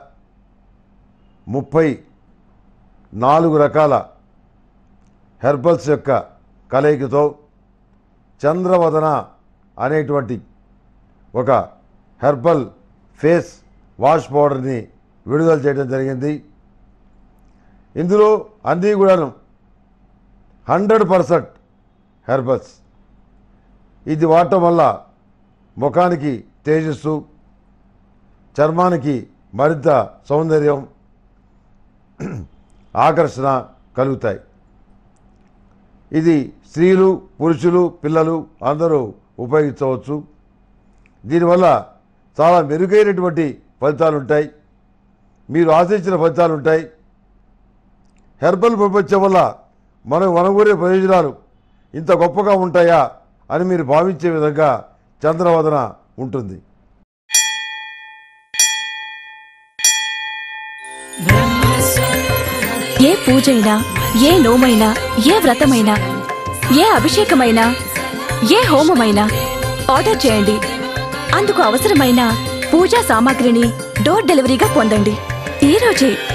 34 రకాల హెర్బల్స్ యొక్క కలయికతో చంద్రవదన అనేటువంటి ఒక హెర్బల్ ఫేస్ వాష్ పౌడర్ని విడుదల చేయడం జరిగింది. ఇందులో అన్నీ కూడాను 100% హెర్బల్స్. ఇది వాడటం వల్ల ముఖానికి తేజస్సు, చర్మానికి మరింత సౌందర్యం, ఆకర్షణ కలుగుతాయి. ఇది స్త్రీలు, పురుషులు, పిల్లలు అందరూ ఉపయోగించవచ్చు. దీనివల్ల చాలా మెరుగైనటువంటి ఫలితాలు ఉంటాయి, మీరు ఆశించిన ఫలితాలు ఉంటాయి. హెర్బల్ ప్రపంచం వల్ల మనం కోరే ప్రయోజనాలు ఇంత గొప్పగా ఉంటాయా అని మీరు భావించే విధంగా చంద్రవదన ఉంటుంది. ఏ పూజైనా, ఏ నోమైనా, ఏ వ్రతమైనా, ఏ అభిషేకమైనా, ఏ హోమమైనా ఆర్డర్ చేయండి. అందుకు అవసరమైన పూజా సామాగ్రిని డోర్ డెలివరీగా పొందండి ఈ రోజే.